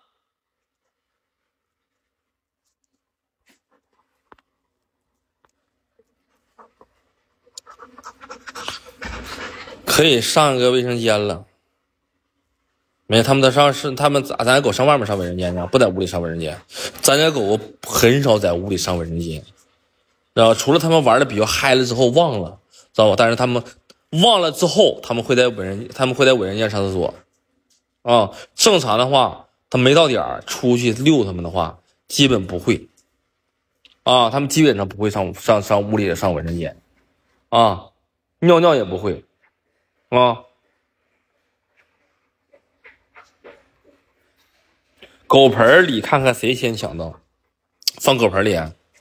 可以上一个卫生间了。没，他们在上是他们咱家狗上外面上卫生间呢，不在屋里上卫生间。咱家狗很少在屋里上卫生间，然后除了他们玩的比较嗨了之后忘了，知道吧？但是他们忘了之后，他们会在卫生他们会在卫生间上厕所。啊，正常的话，他没到点儿出去遛他们的话，基本不会。啊，他们基本上不会上上上屋里上卫生间。啊，尿尿也不会。啊。狗盆里看看谁先抢到， 放狗盆里，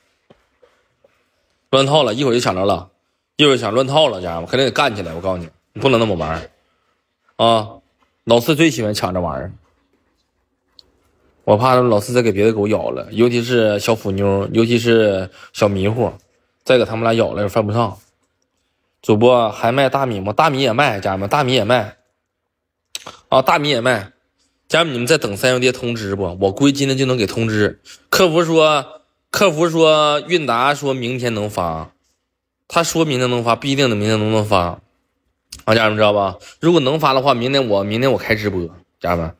乱套了，一会儿就抢着了，一会儿想乱套了，家人们肯定得干起来。我告诉你，你不能那么玩啊！老四最喜欢抢这玩意儿，我怕老四再给别的狗咬了，尤其是小腐妞，尤其是小迷糊，再给他们俩咬了犯不上。主播还卖大米吗？大米也卖，家人们，大米也卖啊，大米也卖。家人们，你们在等三兄弟通知不？我估计今天就能给通知。客服说，客服说韵达说明天能发，他说明天能发，不一定能明天能不能发。啊，家人们知道吧？如果能发的话，明天我明天我开直播，家人们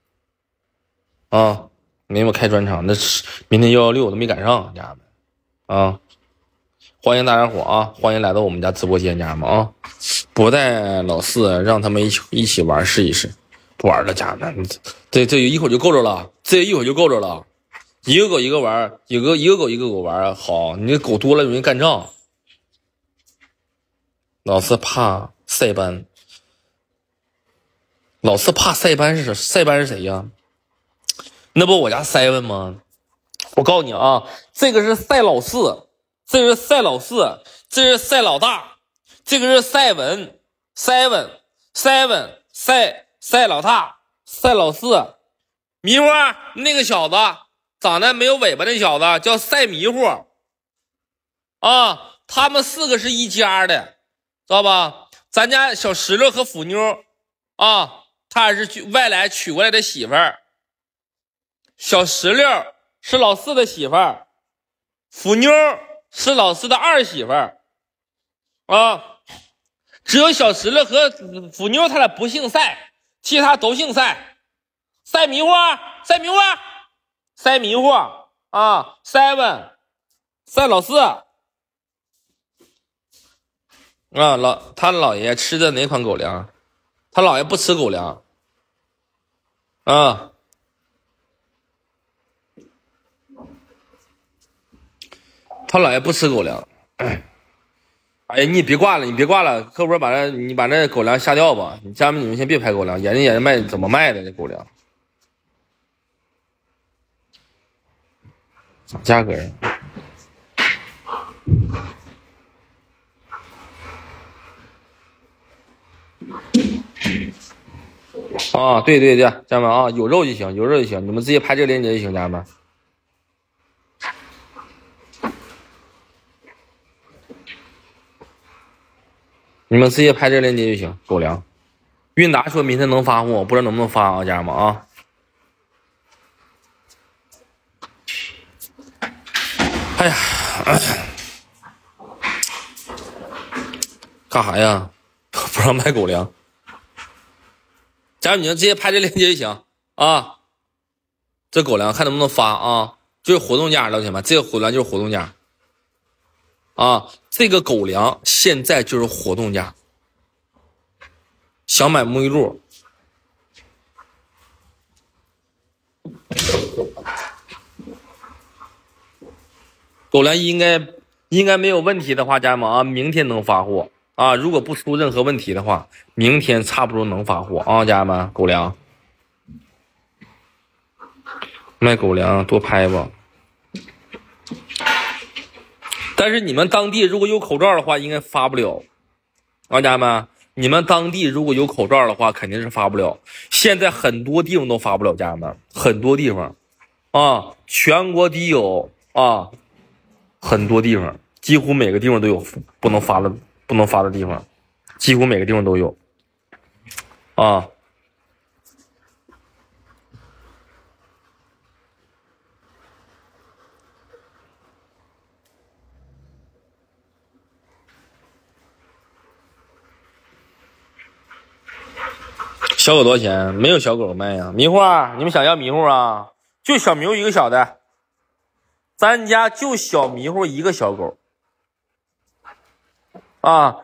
啊，明天我开专场，那是明天幺幺六我都没赶上，家人们啊，欢迎大家伙啊，欢迎来到我们家直播间，家人们啊，不带老四，让他们一起一起玩试一试。不玩了，家人们，这这一会儿就够着了，这一会儿就够着了。一个狗一个玩，一个一个狗一个狗玩，好，你这狗多了容易干仗。老四怕塞班，老四怕塞班是塞班是谁呀？那不我家塞文吗？我告诉你啊，这个是赛老四，这个是赛老四，这是赛老大，这个是赛文 seven seven 赛。赛老大，赛老四，迷糊那个小子长得没有尾巴，那小子叫赛迷糊啊，他们四个是一家的，知道吧？咱家小石榴和腐妞啊，他是外来娶过来的媳妇儿，小石榴是老四的媳妇儿，腐妞是老四的二媳妇儿啊，只有小石榴和腐妞他俩不姓赛。其他都姓赛，赛迷糊，赛迷糊，赛迷糊啊 ，seven， 赛老四啊，老他姥爷吃的哪款狗粮？他姥爷不吃狗粮啊，他姥爷不吃狗粮。哎呀，你别挂了，你别挂了，客服把那你把那狗粮下掉吧。你家们你们先别拍狗粮，研究研究卖怎么卖的这狗粮，啥价格啊？对对对，家人们啊，有肉就行，有肉就行，你们直接拍这个链接就行，家人们。你们直接拍这个链接就行，狗粮。韵达说明天能发货，不知道能不能发啊，家人们啊。哎呀，干啥呀？不让卖狗粮。家人们，你们直接拍这链接就行啊。这狗粮看能不能发啊？就是活动价，老铁们，这个狗粮就是活动价啊。这个狗粮现在就是活动价，想买沐浴露，狗粮应该应该没有问题的话，家人们啊，明天能发货啊。如果不出任何问题的话，明天差不多能发货啊，家人们，狗粮卖狗粮多拍吧。但是你们当地如果有口罩的话，应该发不了啊，家人们，你们当地如果有口罩的话，肯定是发不了。现在很多地方都发不了，家人们，很多地方啊，全国都有啊，很多地方，几乎每个地方都有不能发的不能发的地方，几乎每个地方都有啊。小狗多少钱？没有小狗卖呀。迷糊啊，你们想要迷糊啊？就小迷糊一个小的，咱家就小迷糊一个小狗啊。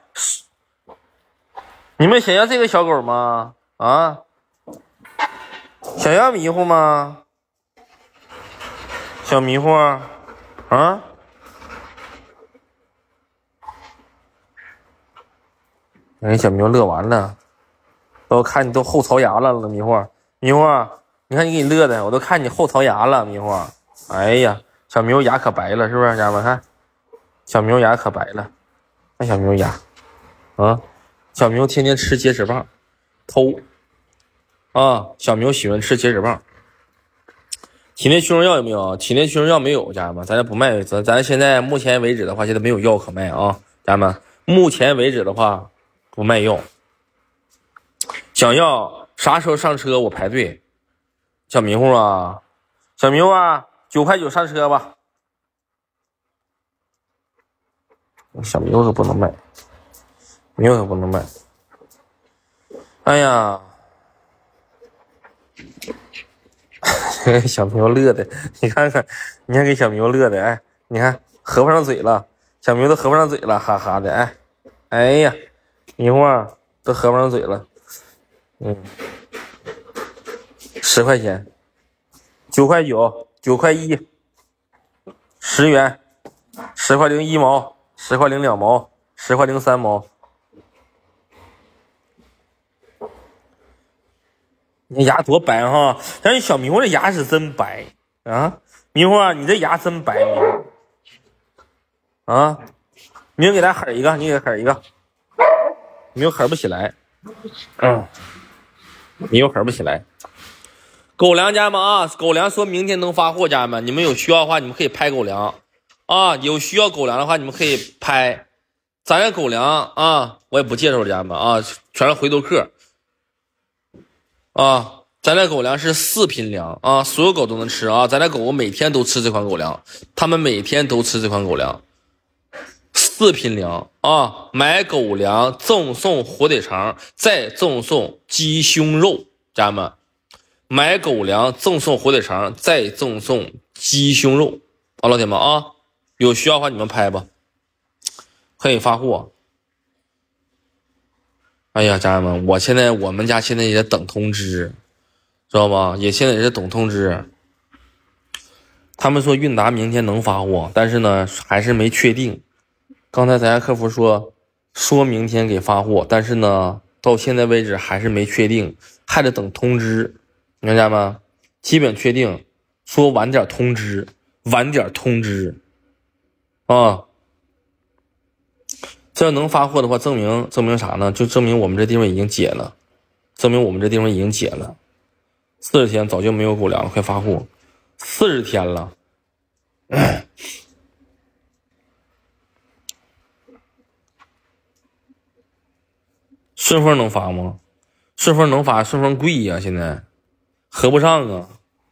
你们想要这个小狗吗？啊，想要迷糊吗？小迷糊啊，人小迷糊乐完了。我看你都后槽牙了，迷糊，迷糊，你看你给你乐的，我都看你后槽牙了，迷糊。哎呀， 小牛牙可白了，是不是？家人们看，小牛牙可白了，看小牛牙，啊，小牛天天吃结石棒，偷啊，小牛喜欢吃结石棒。体内驱虫药有没有？体内驱虫药没有，家人们，咱这不卖，咱咱现在目前为止的话，现在没有药可卖啊，家人们，目前为止的话不卖药。想要啥时候上车？我排队。小迷糊啊，小迷糊啊，九块九上车吧。小迷糊可不能卖，迷糊可不能卖。哎呀！小牛乐的，你看看，你看给小牛乐的，哎，你看合不上嘴了，小牛都合不上嘴了，哈哈的，哎，哎呀，迷糊啊，都合不上嘴了，嗯，十块钱，九块九，九块一，十元，十块零一毛，十块零两毛，十块零三毛。你牙多白哈！但是小迷糊这牙是真白啊！迷糊啊，你这牙真白，迷糊啊！迷糊给他狠一个，你给他狠一个，迷糊狠不起来，嗯，迷糊狠不起来。狗粮家们啊，狗粮说明天能发货，家人们，你们有需要的话，你们可以拍狗粮啊！有需要狗粮的话，你们可以拍。咱这狗粮啊，我也不介绍了，家人们啊，全是回头客。啊，咱这狗粮是四品粮啊，所有狗都能吃啊，咱这狗狗每天都吃这款狗粮，他们每天都吃这款狗粮，四品粮啊，买狗粮赠送火腿肠，再赠送鸡胸肉，家人们，买狗粮赠送火腿肠，再赠送鸡胸肉，啊，老铁们啊，有需要的话你们拍吧，可以发货。哎呀，家人们，我现在我们家现在也在等通知，知道吗？也现在也是等通知。他们说韵达明天能发货，但是呢还是没确定。刚才咱家客服说说明天给发货，但是呢到现在为止还是没确定，还得等通知。你看家人们，基本确定，说晚点通知，晚点通知啊。这要能发货的话，证明证明啥呢？就证明我们这地方已经解了，证明我们这地方已经解了。四十天早就没有狗粮了，快发货！四十天了，顺丰能发吗？顺丰能发，顺丰贵呀、啊，现在合不上啊。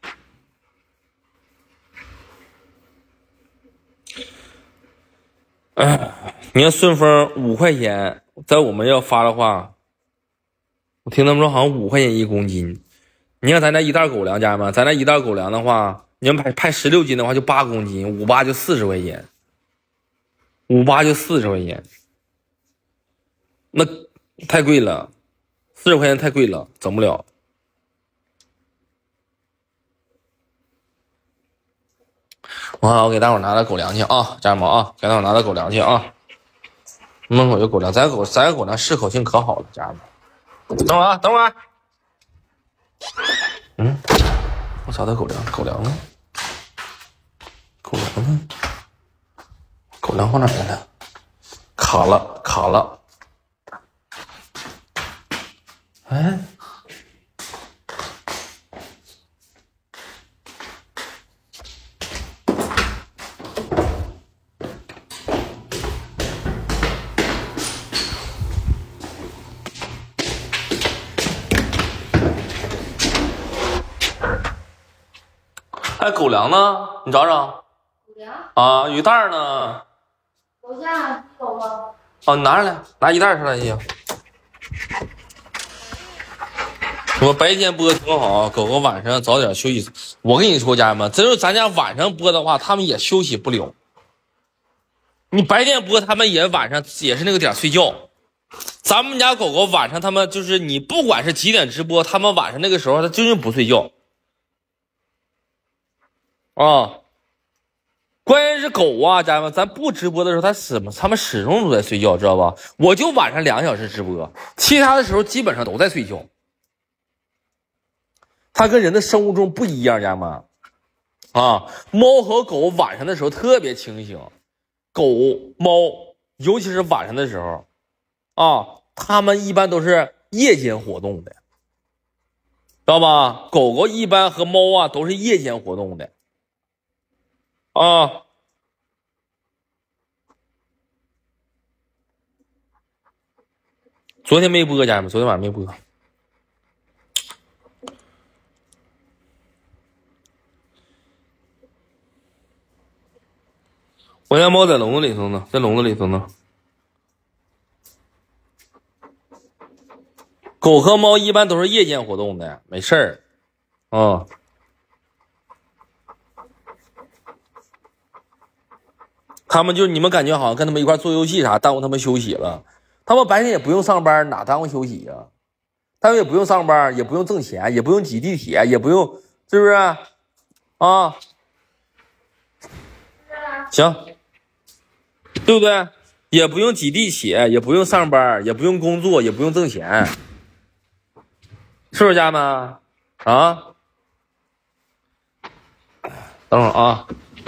哎。你看顺丰五块钱，在我们要发的话，我听他们说好像五块钱一公斤。你看咱那一袋狗粮，家人们，咱那一袋狗粮的话，你要派派十六斤的话就八公斤，五八就四十块钱，五八就四十块钱，那太贵了，四十块钱太贵了，整不了。我好，我给大伙拿点狗粮去啊，家人们啊，给大伙拿点狗粮去啊。门口有狗粮，咱狗咱狗粮适口性可好了，家人们。等会儿啊，等会儿。嗯，我找到狗粮，狗粮呢？狗粮呢？狗粮放哪来了？卡了，卡了。哎。哎，狗粮呢？你找找。狗粮啊，有一袋呢。楼下有吗？哦，你拿上来，拿一袋上来就行。我白天播挺好，狗狗晚上早点休息。我跟你说，家人们，真是咱家晚上播的话，他们也休息不了。你白天播，他们也晚上也是那个点睡觉。咱们家狗狗晚上他们就是你不管是几点直播，他们晚上那个时候他就是不睡觉。啊，关键是狗啊，家人们，咱不直播的时候，它始他们始终都在睡觉，知道吧？我就晚上两个小时直播，其他的时候基本上都在睡觉。它跟人的生物钟不一样，家人们。 啊，猫和狗晚上的时候特别清醒，狗、猫，尤其是晚上的时候，啊，它们一般都是夜间活动的，知道吧？狗狗一般和猫啊都是夜间活动的，啊。昨天没播，家人们，昨天晚上没播。我家猫在笼子里头呢，在笼子里头呢。狗和猫一般都是夜间活动的，没事儿，啊、嗯。他们就你们感觉好像跟他们一块做游戏啥，耽误他们休息了。他们白天也不用上班，哪耽误休息呀、啊？他们也不用上班，也不用挣钱，也不用挤地铁，也不用，是不是？啊，行，对不对？也不用挤地铁，也不用上班，也不用工作，也不用挣钱，是不是家人们？啊，等会儿啊。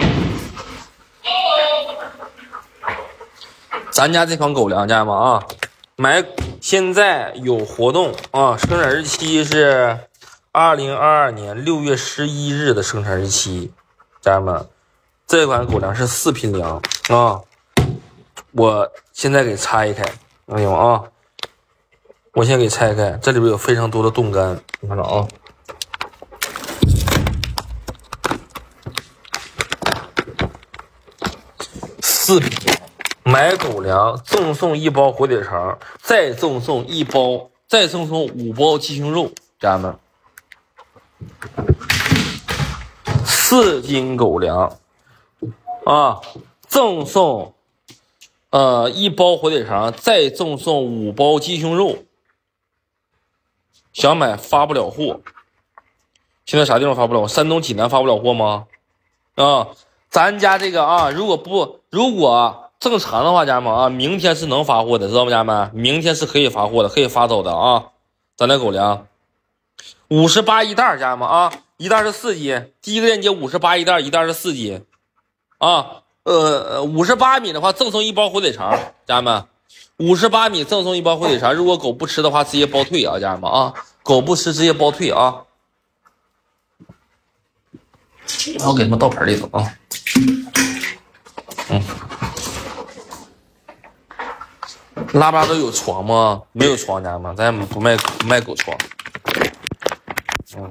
咱家这款狗粮，家人们啊，买现在有活动啊，生产日期是二零二二年六月十一日的生产日期，家人们，这款狗粮是四品粮啊，我现在给拆开，哎呦啊，我先给拆开，这里边有非常多的冻干，你看着啊，四品。买狗粮赠送一包火腿肠，再赠送一包，再赠送五包鸡胸肉，家人们，四斤狗粮啊，赠送呃一包火腿肠，再赠送五包鸡胸肉。想买发不了货，现在啥地方发不了？山东济南发不了货吗？啊，咱家这个啊，如果不如果。正常的话，家人们啊，明天是能发货的，知道吗？家人们，明天是可以发货的，可以发走的啊。咱的狗粮，五十八一袋，家人们啊，一袋是四斤。第一个链接五十八一袋，一袋是四斤啊。呃，五十八米的话，赠送一包火腿肠，家人们，五十八米赠送一包火腿肠。如果狗不吃的话，直接包退啊，家人们啊，狗不吃直接包退啊。我给他们倒盆里头啊，嗯。拉布拉多有床吗？没有床，家人们，咱也不卖不卖狗床。嗯，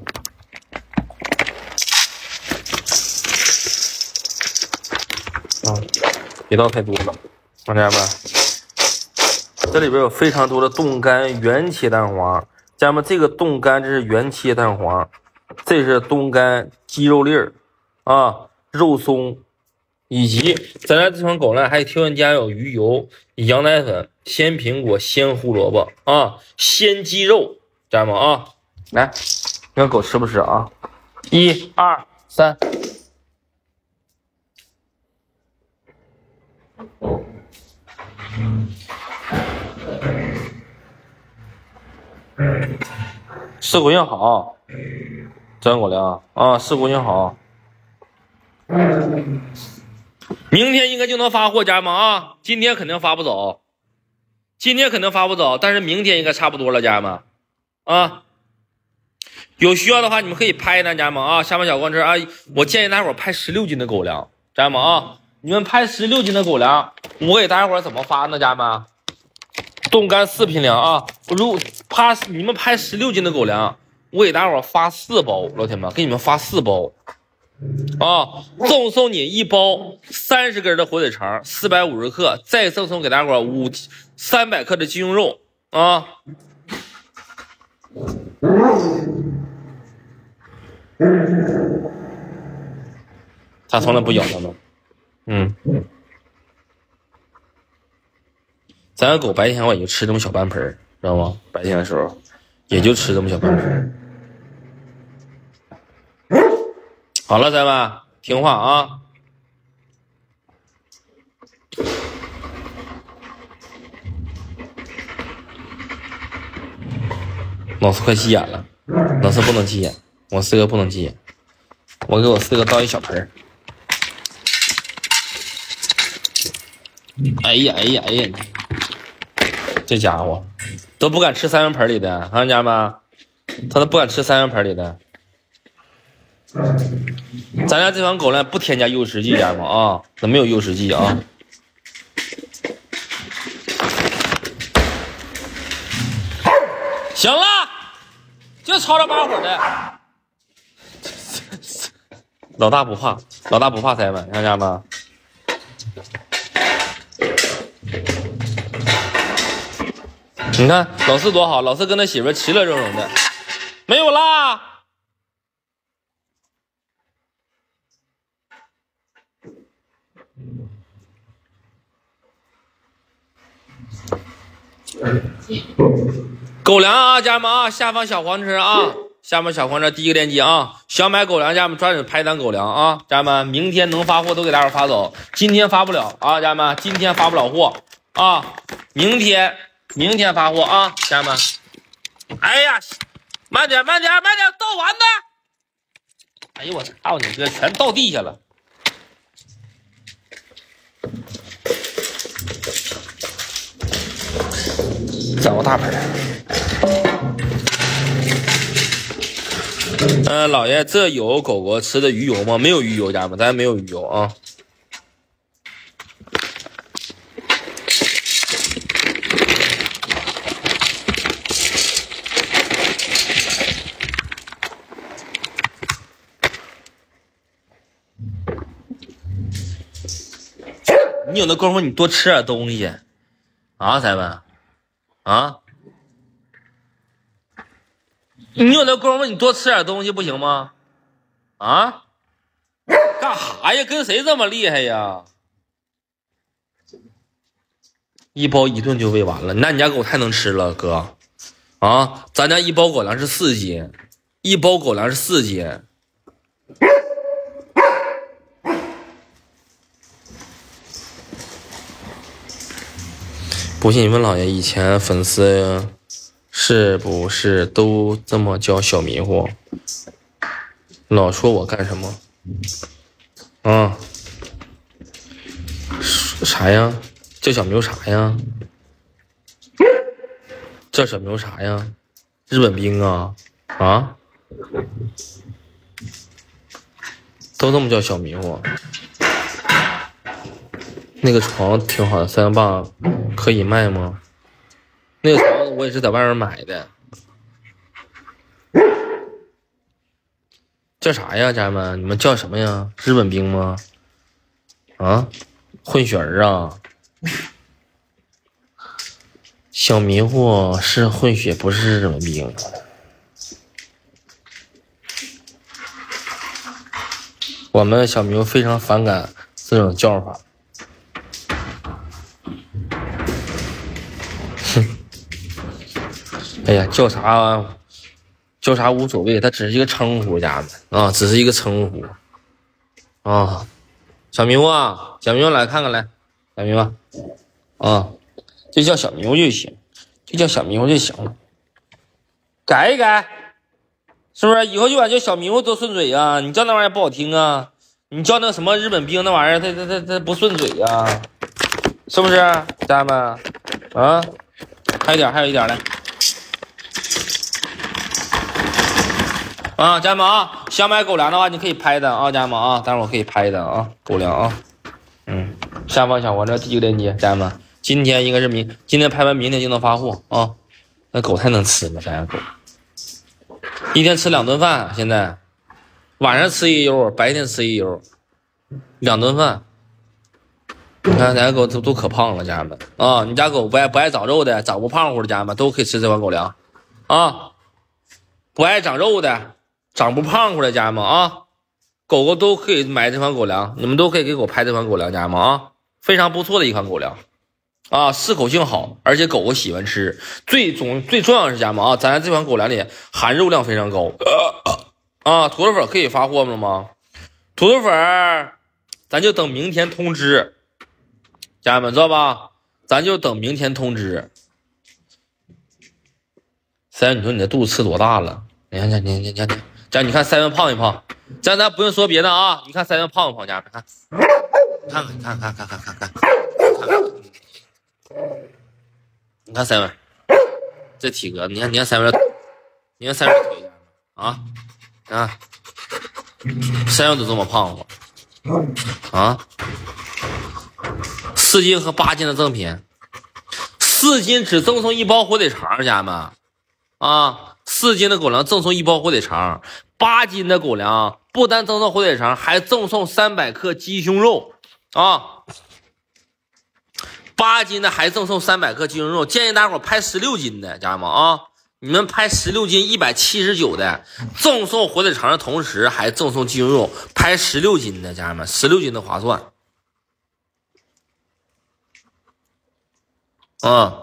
啊，别倒太多了，家人们。这里边有非常多的冻干原切蛋黄，家人们，这个冻干这是原切蛋黄，这是冻干鸡肉粒儿啊，肉松。以及咱家这款狗粮还有添加有鱼油、羊奶粉、鲜苹果、鲜胡萝卜啊、鲜鸡肉，家人们啊，来，你看狗吃不吃啊？一二三，吃狗性好，咱狗粮啊，吃狗性好。明天应该就能发货，家人们啊！今天肯定发不走，今天肯定发不走，但是明天应该差不多了，家人们啊！有需要的话，你们可以拍呢，家人们啊！下方小光车啊，我建议大家伙拍十六斤的狗粮，家人们啊！你们拍十六斤的狗粮，我给大家伙怎么发呢，家人们？冻干四品粮啊！如果拍你们拍十六斤的狗粮，我给大家伙发四包，老铁们，给你们发四包。啊，赠送你一包三十根的火腿肠，四百五十克，再赠送给大伙五三百克的鸡胸肉啊。他从来不咬他们，嗯，咱的狗白天的话也就吃这么小半盆，知道吗？白天的时候也就吃这么小半盆。好了，咱们听话啊！老师快急眼了，老师不能急眼，我四哥不能急眼。 我给我四个倒一小盆儿。哎呀哎呀哎呀！这家伙都不敢吃三元盆里的，看家们，他都不敢吃三元盆里的。咱家这款狗粮不添加诱食剂，家们啊，那没有诱食剂啊。行了，就吵吵把火的。老大不怕，老大不怕塞们，看家们。你看老四多好，老四跟他媳妇其乐融融的。没有啦。狗粮啊，家人们啊，下方小黄车啊，下方小黄车第一个链接啊，想买狗粮，家人们抓紧拍单狗粮啊，家人们，明天能发货都给大伙发走，今天发不了啊，家人们，今天发不了货啊，明天明天发货啊，家人们。哎呀，慢点慢点慢点，倒完的。哎呦我操你哥，全倒地下了。找个大盆。呃，老爷，这有狗狗吃的鱼油吗？没有鱼油，家人们，咱没有鱼油啊。你有那功夫，你多吃点东西啊，咱们啊。你有那功夫，你多吃点东西不行吗？啊？干啥呀？跟谁这么厉害呀？一包一顿就喂完了，那你家狗太能吃了，哥。啊，咱家一包狗粮是四斤，一包狗粮是四斤。不信你问老爷，以前粉丝是不是都这么叫小迷糊？老说我干什么？啊？啥呀？叫小迷糊啥呀？叫小迷糊啥呀？日本兵啊？啊？都这么叫小迷糊？那个床挺好的，三万八可以卖吗？那个床我也是在外面买的。叫啥呀，家人们？你们叫什么呀？日本兵吗？啊？混血儿啊？小迷糊是混血，不是日本兵。我们小迷糊非常反感这种叫法。哼，哎呀，叫啥叫啥无所谓，它只是一个称呼，家人们啊，只是一个称呼啊。小迷糊啊，小迷糊来看看来，小迷糊啊，就叫小迷糊就行，就叫小迷糊就行了。改一改，是不是？以后就管叫小迷糊多顺嘴呀、啊？你叫那玩意儿不好听啊，你叫那什么日本兵那玩意儿，它它它它不顺嘴呀、啊，是不是？家人们啊，还有一点，还有一点来。啊，家人们啊，想买狗粮的话，你可以拍的啊，家人们啊，待会儿我可以拍的啊，狗粮啊，嗯，下方小黄车第一个链接，家人们，今天应该是明，今天拍完，明天就能发货啊。那狗太能吃了，咱家狗一天吃两顿饭，现在晚上吃一悠，白天吃一悠，两顿饭。你看咱家狗都都可胖了，家人们啊，你家狗不爱不爱长肉的，长不胖乎的，家人们都可以吃这款狗粮啊，不爱长肉的。长不胖乎的家人们啊，狗狗都可以买这款狗粮，你们都可以给狗拍这款狗粮，家人们啊，非常不错的一款狗粮啊，适口性好，而且狗狗喜欢吃。最总最重要的是家人们啊，咱这款狗粮里含肉量非常高啊。土豆粉可以发货了吗？土豆粉咱就等明天通知，家人们知道吧？咱就等明天通知。三，你说你这肚子吃多大了？你看，你你你你。 家你看三元胖一胖，咱咱不用说别的啊，你看三元胖不胖，家人看，看看看看看看看看，你看三元这体格，你看你看三元，你看三元腿啊啊，三元都这么胖吗？啊，四斤和八斤的赠品，四斤只赠送一包火腿肠，家人们啊，四斤的狗粮赠送一包火腿肠，八斤的狗粮不单赠送火腿肠，还赠送三百克鸡胸肉啊，八斤的还赠送三百克鸡胸肉，建议大伙拍十六斤的，家人们啊，你们拍十六斤一百七十九的，赠送火腿肠的同时还赠送鸡胸肉，拍十六斤的，家人们，十六斤的划算啊，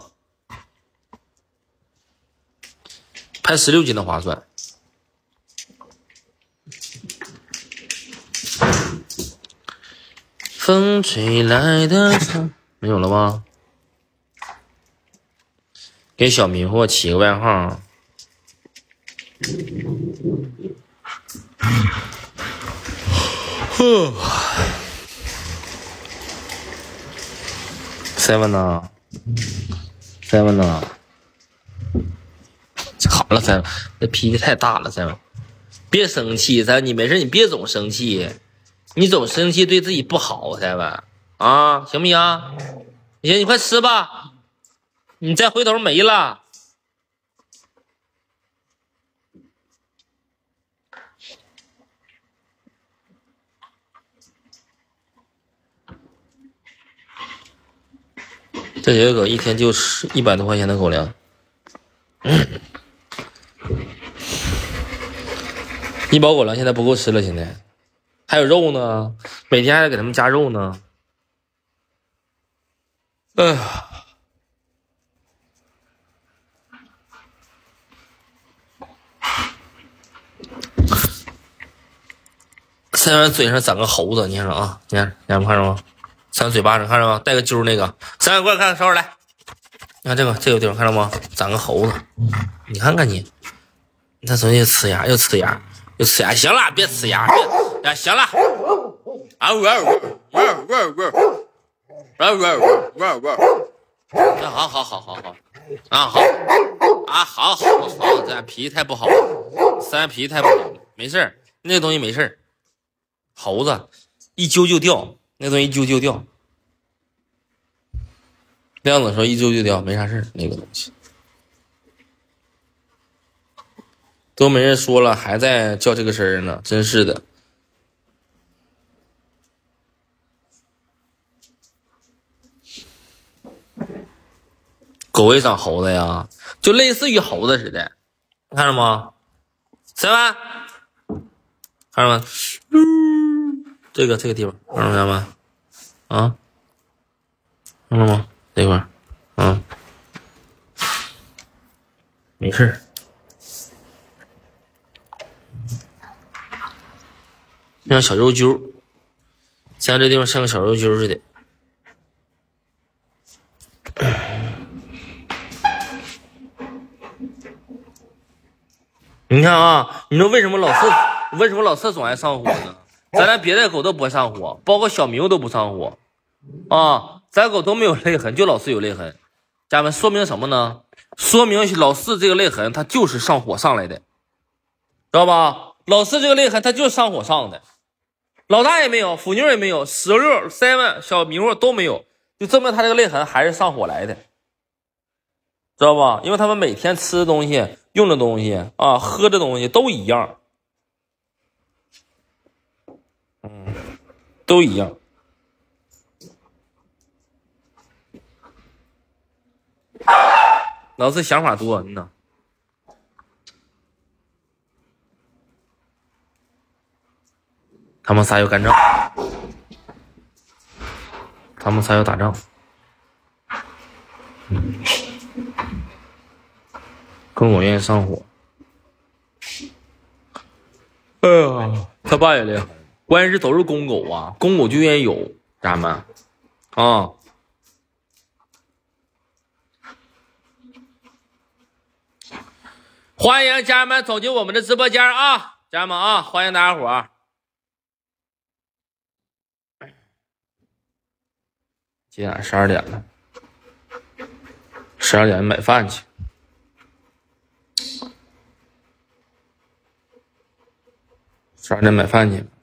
拍十六斤的划算。风吹来的风没有了吗？给小迷惑起个外号。呵 ，seven 呢 ？seven 呢？好了 ，seven， 这脾气太大了 ，seven， 别生气 ，seven， 你没事，你别总生气，你总生气对自己不好 ，seven， 啊，行不行？行，你快吃吧，你再回头没了。这几个狗一天就吃一百多块钱的狗粮，一包狗粮现在不够吃了，现在还有肉呢，每天还得给他们加肉呢。哎呀，三元嘴上长个猴子，你看着啊，你看，你看看着吗？三元嘴巴上看着吗？带个揪那个，三元过来看，稍会来，你看这个这个地方看着吗？长个猴子，你看看你，你看怎么又呲牙又呲牙又呲牙，行了，别呲牙，别，呀，行了，啊呜呜呜呜呜。啊呜呜呜！好好好好好啊好啊好好好，咱脾气太不好了，三脾气太不好了，没事，那个东西没事，猴子一揪就掉，那个东西一揪就掉，亮子说一揪就掉，没啥事，那个东西都没人说了，还在叫这个声呢，真是的。狗也长猴子呀，就类似于猴子似的，你看着吗？三万，看着吗？嗯，这个这个地方看着没？啊，看着吗？这块，啊，没事，像小肉揪，像这地方像个小肉揪似的。你看啊，你说为什么老四为什么老四总爱上火呢？咱连别的狗都不上火，包括小明都不上火啊，咱狗都没有泪痕，就老四有泪痕。家人们，说明什么呢？说明老四这个泪痕，它就是上火上来的，知道吧？老四这个泪痕，它就是上火上的。老大也没有，虎妞也没有，石榴、seven、小迷糊都没有，就证明他这个泪痕还是上火来的，知道吧？因为他们每天吃的东西、用的东西啊、喝的东西都一样，嗯，都一样。老四想法多，嗯呐。他们仨要干仗，他们仨要打仗。嗯，跟我愿意上火。哎呀，他爸也厉害，关键是都是公狗啊，公狗就愿意有，家人们啊。欢迎家人们走进我们的直播间啊！ 家人们啊，欢迎大家伙儿。几点？十二点了。十二点买饭去。十二点买饭去。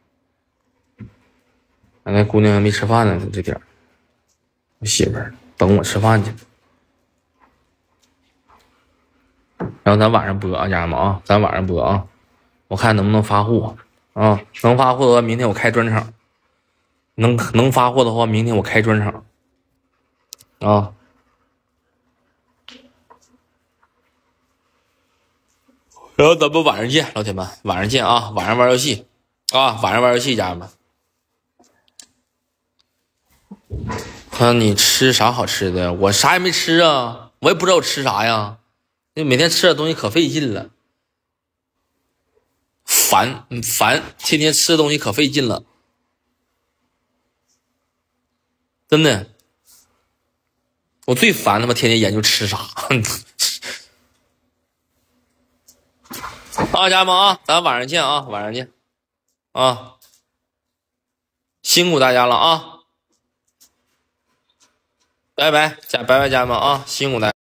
那姑娘还没吃饭呢，这点儿。我媳妇儿等我吃饭去。然后咱晚上播啊，家人们啊，咱晚上播啊，我看能不能发货啊，能发货的话，明天我开专场。能能发货的话，明天我开专场啊。然后咱们晚上见，老铁们，晚上见啊！晚上玩游戏啊，晚上玩游戏，家人们。看你吃啥好吃的？我啥也没吃啊，我也不知道我吃啥呀。那每天吃点东西可费劲了，烦，烦，天天吃的东西可费劲了，真的。我最烦他妈天天研究吃啥。啊，家人们啊，咱晚上见啊，晚上见啊，辛苦大家了啊，拜拜，家拜拜，家人们啊，辛苦大家。